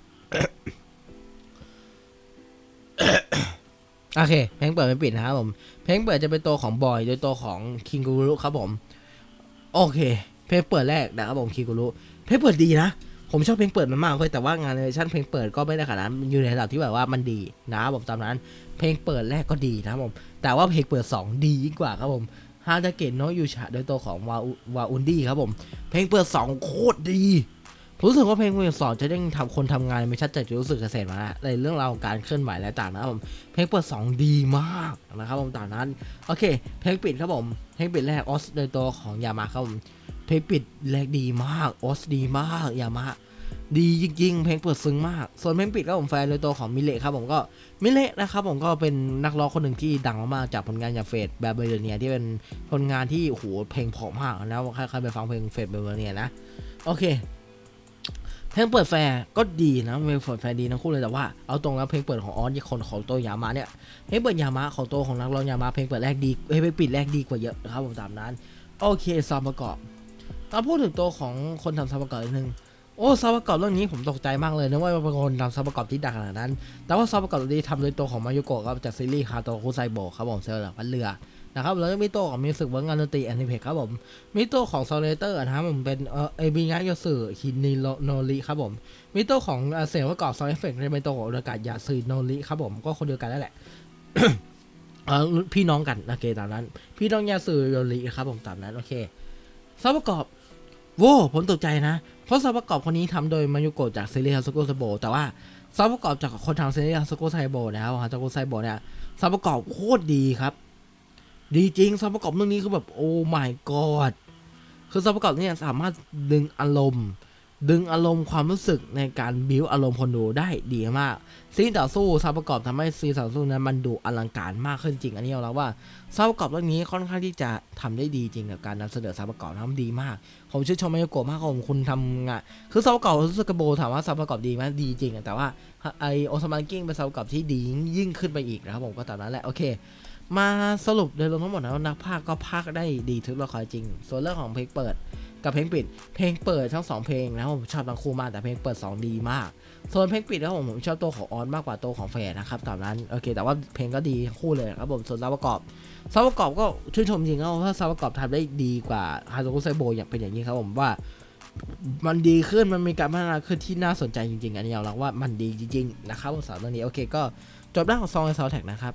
โอเคเพลงเปิดไม่ปิดนะครับผมเพลงเปิดจะเป็นตัวของบอยโดยตัวของคิงกูรุครับผมโอเคเพลงเปิดแรกนะครับผมคิงกูรุเพลงเปิดดีนะผมชอบเพลงเปิดมันมากเลยแต่ว่างานแอนิเมชั่นเพลงเปิดก็ไม่ได้ขนาดนั้นอยู่ในระดับที่แบบว่ามันดีนะครับผมตามนั้นเพลงเปิดแรกก็ดีนะครับผมแต่ว่าเพลงเปิด2ดียิ่งกว่าครับผมฮาตาเกะโนยูชะโดยตัวของวาอุนดี้ครับผมเพลงเปิด2โคตรดีผมรู้สึกว่าเพลงเปิด2จะได้ทำคนทำงานไม่ชัดใจจะรู้สึกเกษตรมาในเรื่องราวของการเคลื่อนไหวและต่างนะครับผมเพลงเปิด2ดีมากนะครับผมตามนั้นโอเคเพลงปิดครับผมเพลงปิดแรกออสโดยตัวของยามาครับผมเพลงปิดแรกดีมากออสดีมากยามาดีจริงๆเพลงเปิดซึ้งมากส่วนเพลงปิดก็ผมแฟนโดยตัวของมิเละครับผมก็มิเละนะครับผมก็เป็นนักร้องคนหนึ่งที่ดังมากๆจากผลงานอย่างเฟดแบบเบอร์เนียที่เป็นผลงานที่โอ้โหเพลงเพราะมากนะใครไปฟังเพลงเฟดเบอร์เนียนะโอเคเพลงเปิดแฟร์ก็ดีนะเพลงเปิดแฟร์ดีทั้งคู่เลยแต่ว่าเอาตรงแล้วเพลงเปิดของออสคนของตัวยามาเนี่ยเพลงเปิดยามาของตัวของนักร้องยามาเพลงเปิดแรกดีเพลงปิดแรกดีกว่าเยอะนะครับผมตามนั้นโอเคซาวด์ประกอบเราพูดถึงตัวของคนทำซาวด์ประกอบนิดนึงโอ้ซาวด์ประกอบเรื่องนี้ผมตกใจมากเลยนะว่าเป็นคนทำซาวด์ประกอบที่ดังขนาดนั้นแต่ว่าซาวด์ประกอบนี้ทำโดยตัวของมายุโกะครับจากซีรีส์คาโตคุไซโบะครับผมเซอร์พันเรือนะครับแล้วก็มีตัวของมิวสิกเวิร์กงานดนตรีแอนิเมะครับผมมีตัวของโซเลเตอร์นะครับผมเป็นเอบิงะยาสึฮินิโนริครับผมมีตัวของเสียงประกอบซาวด์เอฟเฟกต์เป็นตัวของอากาศยาสึโนริครับผมก็คนเดียวกันนั่นแหละ พี่น้องกันโอเคตามนั้นพี่น้องยาสึโนริครับผมตามนั้นโอเคซาวด์ประกอบโว้ผมตกใจนะเพราะซาวด์ประกอบคนนี้ทำโดยมายุโกะจากซีรีส์ฮาซุโกะไซโบะแต่ว่าซาวด์ประกอบจากคนทำซีรีส์ฮาซุโกะไซโบะนะครับฮาซุโกะไซโบะเนี่ยซาวด์ประกอบโคตรดีครับดีจริงซาวด์ประกอบเรื่องนี้คือแบบโอ้ my god คือซาวด์ประกอบเนี่ยสามารถดึงอารมณ์ความรู้สึกในการบิวอารมณ์คนดูได้ดีมากซีนต่อสู้ซาวด์ประกอบทำให้ซีนต่อสู้นั้นมันดูอลังการมากขึ้นจริงอันนี้เราว่าซาวด์ประกอบเรื่องนี้ค่อนข้างที่จะทำได้ดีจริงกับการนำเสนอซาวด์ประกอบทำดีมากผมชื่นชมมายุโกะมากของคุณทำงานคือซาวด์ประกอบซูกาโบถามว่าซาวด์ประกอบดีไหมดีจริงแต่ว่าไอโอซามากิ้งเป็นซาวด์ประกอบที่ดียิ่งขึ้นไปอีกนะครับผมก็ตามนั้นแหละโอเคมาสรุปโดยรวมทั้งหมดนะนักพากย์ก็พากย์ได้ดีทุกละครจริงส่วนเรื่องของเพลงเปิดกับเพลงปิดเพลงเปิดทั้ง2เพลงนะครับผมชอบทั้งคู่มากแต่เพลงเปิด2ดีมากส่วนเพลงปิดนะครับผมชอบตัวของออนมากกว่าตัวของแฟนนะครับตามนั้นโอเคแต่ว่าเพลงก็ดีทั้งคู่เลยครับผมส่วนซาวประกอบก็ชื่นชมจริงครับถ้าซาวประกอบทำได้ดีกว่าฮาโซคุไซโบอย่างเป็นอย่างนี้ครับผมว่ามันดีขึ้นมันมีการพัฒนาขึ้นที่น่าสนใจจริงๆอันนี้เราว่ามันดีจริงๆนะครับผมสำหรับเรื่องนี้โอเคก็จบด้านของซองและซาวแท็กนะครับ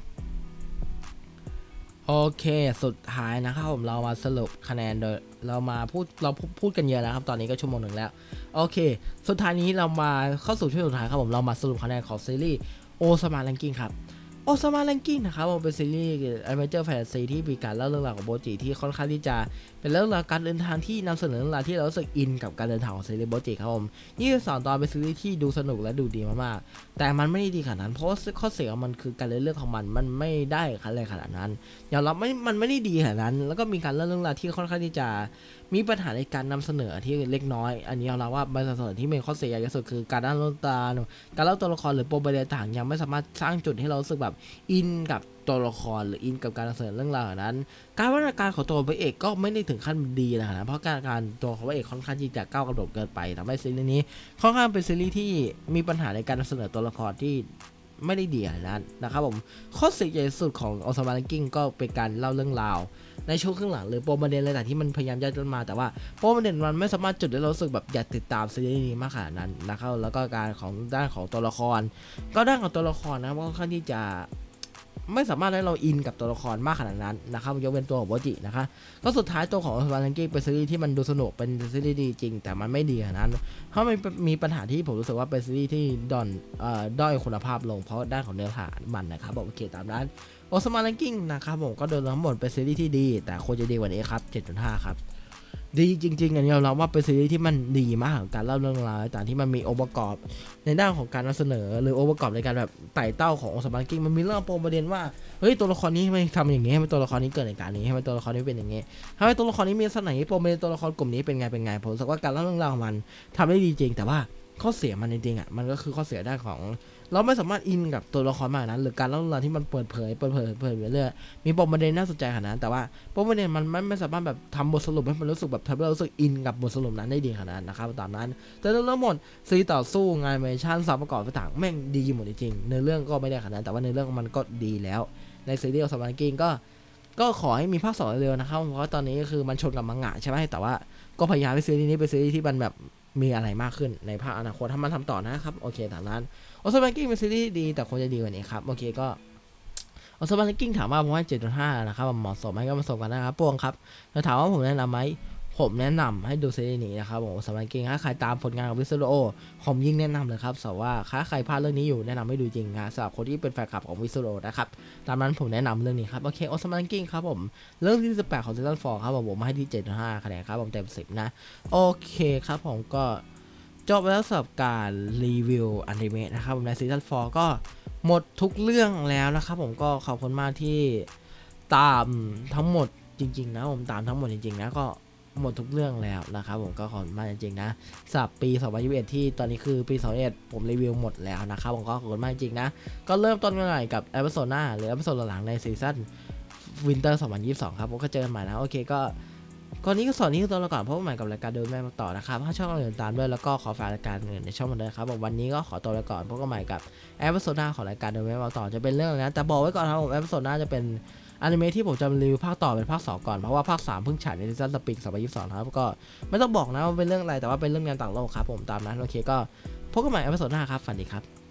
โอเคสุดท้ายนะครับผมเรามาสรุปคะแนนโดยเราพูดกันเยอะแล้วครับตอนนี้ก็ชั่วโมงหนึ่งแล้วโอเคสุดท้ายนี้เรามาเข้าสู่ช่วงสุดท้ายครับผมเรามาสรุปคะแนนของซีรีส์โอซามาแรงกิ้งครับโอซามาแรงกิ้งนะครับผมเป็นซีรีส์แอดเวนเจอร์แฟนตาซีที่มีการเล่าเรื่องราวของโบจิที่ค่อนข้างที่จะเป็นเรื่องราวการเดินทางที่นำเสนอเรื่องราวที่เรารู้สึกอินกับการเดินทางของซีรีส์โบจิครับผม22ตอนเป็นซีรีส์ที่ดูสนุกและดูดีมากๆแต่มันไม่ได้ดีขนาดนั้นเพราะข้อเสียของมันคือการเรื่องของมันไม่ได้ขนาดนั้นยอมรับมันไม่ได้ดีขนาดนั้นแล้วก็มีการเล่าเรื่องราวที่ค่อนข้างที่จะมีปัญหาในการนำเสนอที่เล็กน้อยอันนี้เราว่าบางส่วนที่เป็นข้อเสียใหญ่ที่สุดคือการเล่าตัวละครหรือปมประเด็นต่างยังไม่สามารถสร้างจุดให้เรารู้สึกแบบอินกับตัวละครหรืออินกับการนำเสนอเรื่องราวนั้นการพัฒนาการของตัวพระเอกก็ไม่ได้ถึงขั้นดีนะเพราะการตัวของพระเอกค่อนข้างที่จะก้าวกระโดดเกินไปทำให้ซีรีส์นี้ค่อนข้างเป็นซีรีส์ที่มีปัญหาในการนำเสนอตัวละครที่ไม่ได้ดีขนาดนั้นนะครับผมข้อเสียใหญ่สุดของโอซามาแรงกิ้งก็เป็นการเล่าเรื่องราวในช่วงครึ่งหลังหรือปมประเด็นอะไรต่างที่มันพยายามจะจนมาแต่ว่าปมประเด็นมันไม่สามารถจุดให้เรารู้สึกแบบอยากติดตามซีรีส์นี้มากขนาดนั้นนะครับแล้วก็การของด้านของตัวละครนะครับก็ค่อนข้างที่จะไม่สามารถให้เราอินกับตัวละครมากขนาดนั้นนะครับยกเว้นตัวของโบจินะคะก็สุดท้ายตัวของโอซามาแรงกิ้งเป็นซีรีส์ที่มันดูสนุกเป็นซีรีส์ดีจริงแต่มันไม่ดีขนาดนั้นเพราะมันมีปัญหาที่ผมรู้สึกว่าเป็นซีรีส์ที่ด้อยคุณภาพลงเพราะด้านของเนื้อหามันนะครับโอเคตามนั้นโอซามาแรงกิ้งนะครับผมก็โดยทั้งหมดเป็นซีรีส์ที่ดีแต่ควรจะดีกว่านี้ครับ 7.5 ครับดีจริงๆอันนี้เราว่าเป็นซีรีส์ที่มันดีมากของการเล่าเรื่องราวต่างที่มันมีองค์ประกอบในด้านของการนำเสนอหรือองค์ประกอบในการแบบไต่เต้าของโอซามาแรงกิ้งมันมีเรื่องปมประเด็นว่าเฮ้ยตัวละครนี้ทำไมทำอย่างนี้ให้ตัวละครนี้เกิดเหตุการณ์นี้ให้ตัวละครนี้เป็นอย่างนี้ทำให้ตัวละครนี้มีลักษณะนี้ปมประเด็นตัวละครกลุ่มนี้เป็นไงผมรู้สึกว่าการเล่าเรื่องราวของมันทำได้ดีจริงแต่ว่าข้อเสียมันจริงๆมันก็คือข้อเสียด้านของเราไม่สามารถอินกับตัวละครมากนั้นหรือการเล่าเรื่องที่มันเปิดเผยไปเรื่อยมีปมประเด็นน่าสนใจขนาดนั้นแต่ว่าปมประเด็นมันไม่สามารถแบบทำบทสรุปให้มันรู้สึกแบบทำให้เรารู้สึกอินกับบทสรุปนั้นได้ดีขนาดนั้นนะครับตามนั้นแต่ทั้งหมดซีต่อสู้งานแอนิเมชั่นสาวประกอบต่างแม่งดีหมดจริงๆในเรื่องก็ไม่ได้ขนาดนั้นแต่ว่าในเรื่องมันก็ดีแล้วในซีรีส์โอซามาแรงกิ้งก็ขอให้มีภาค2เร็วๆนะครับเพราะตอนนี้คือมันชนกับมังงะใช่ไหมแต่ว่าก็พยายามให้ซีรีส์นี้เป็นซีรีส์ที่มันแบบมีอะไรมากขึ้นในภาคอนาคตถ้ามันทำต่อนะครับโอเคตามนั้นโอซามาแรงกิ้งเป็นซีรีส์ดีแต่ควรจะดีกว่านี้ครับโอเคก็โอซามาแรงกิ้งถามว่าผมให้ 7.5 นะครับเหมาะสมไหมก็มาส่งกันนะครับปวงครับแล้วถามว่าผมแนะนำไหมผมแนะนำให้ดูซีรีส์นี้นะครับผมโอซามาแรงกิ้งถ้าใครตามผลงานของวิสโรโอผมยิ่งแนะนำเลยครับแต่ว่าถ้าใครพลาดเรื่องนี้อยู่แนะนำให้ดูจริงนะสำหรับคนที่เป็นแฟนคลับของวิสโรนะครับตามนั้นผมแนะนำเรื่องนี้ครับโอเคโอซามาแรงกิ้งครับผมเรื่องที่18ของซีซั่น4ครับผมให้ที่ 7.5 คะแนนครับผมเต็ม10นะโอเคครับผมก็จบแล้วสำหรับการรีวิวอนิเมะนะครับผมในซีซั่น4ก็หมดทุกเรื่องแล้วนะครับผมก็ขอบคุณมากที่ตามทั้งหมดจริงๆนะผมตามทั้งหมดจริงๆนะก็หมดทุกเรื่องแล้วนะครับผมก็ขอบคุณมากจริงๆนะสำหรับปี2021ที่ตอนนี้คือปี2021ผมรีวิวหมดแล้วนะครับผมก็ขอบคุณมากจริงนะก็เริ่มต้นกันใหม่กับเอพิโซดหน้าหรือเอพิโซดหลังในซีซั่นวินเตอร์2022ครับผมก็เจอกันใหม่นะโอเคก็นี้ก็สอนนี้คือตัวเราก่อนเพราะว่าใหม่กับรายการเดินแม่มาต่อนะครับถ้าชอบก็อย่าลืมตามด้วยแล้วก็ขอฝากรายการอื่นในช่องมันด้วยครับวันนี้ก็ขอตัวไปก่อนพบกันใหม่กับเอพิโซดหน้าของรายการเดินแม่มาต่อจะเป็นเรื่องอะไรนะแต่บอกไว้ก่อนครับผมเอพิโซดหน้าจะเป็นอนิเมะที่ผมจะรีวิวภาคต่อเป็นภาค2ก่อนเพราะว่าภาค3เพิ่งฉายในซีซั่นสปริง2022ครับก็ไม่ต้องบอกนะว่าเป็นเรื่องอะไรแต่ว่าเป็นเรื่องงานต่างโลกครับผมตามนั้นโอเคก็พบกันใหม่เอพิโซดหน้าครับฝันดีครับ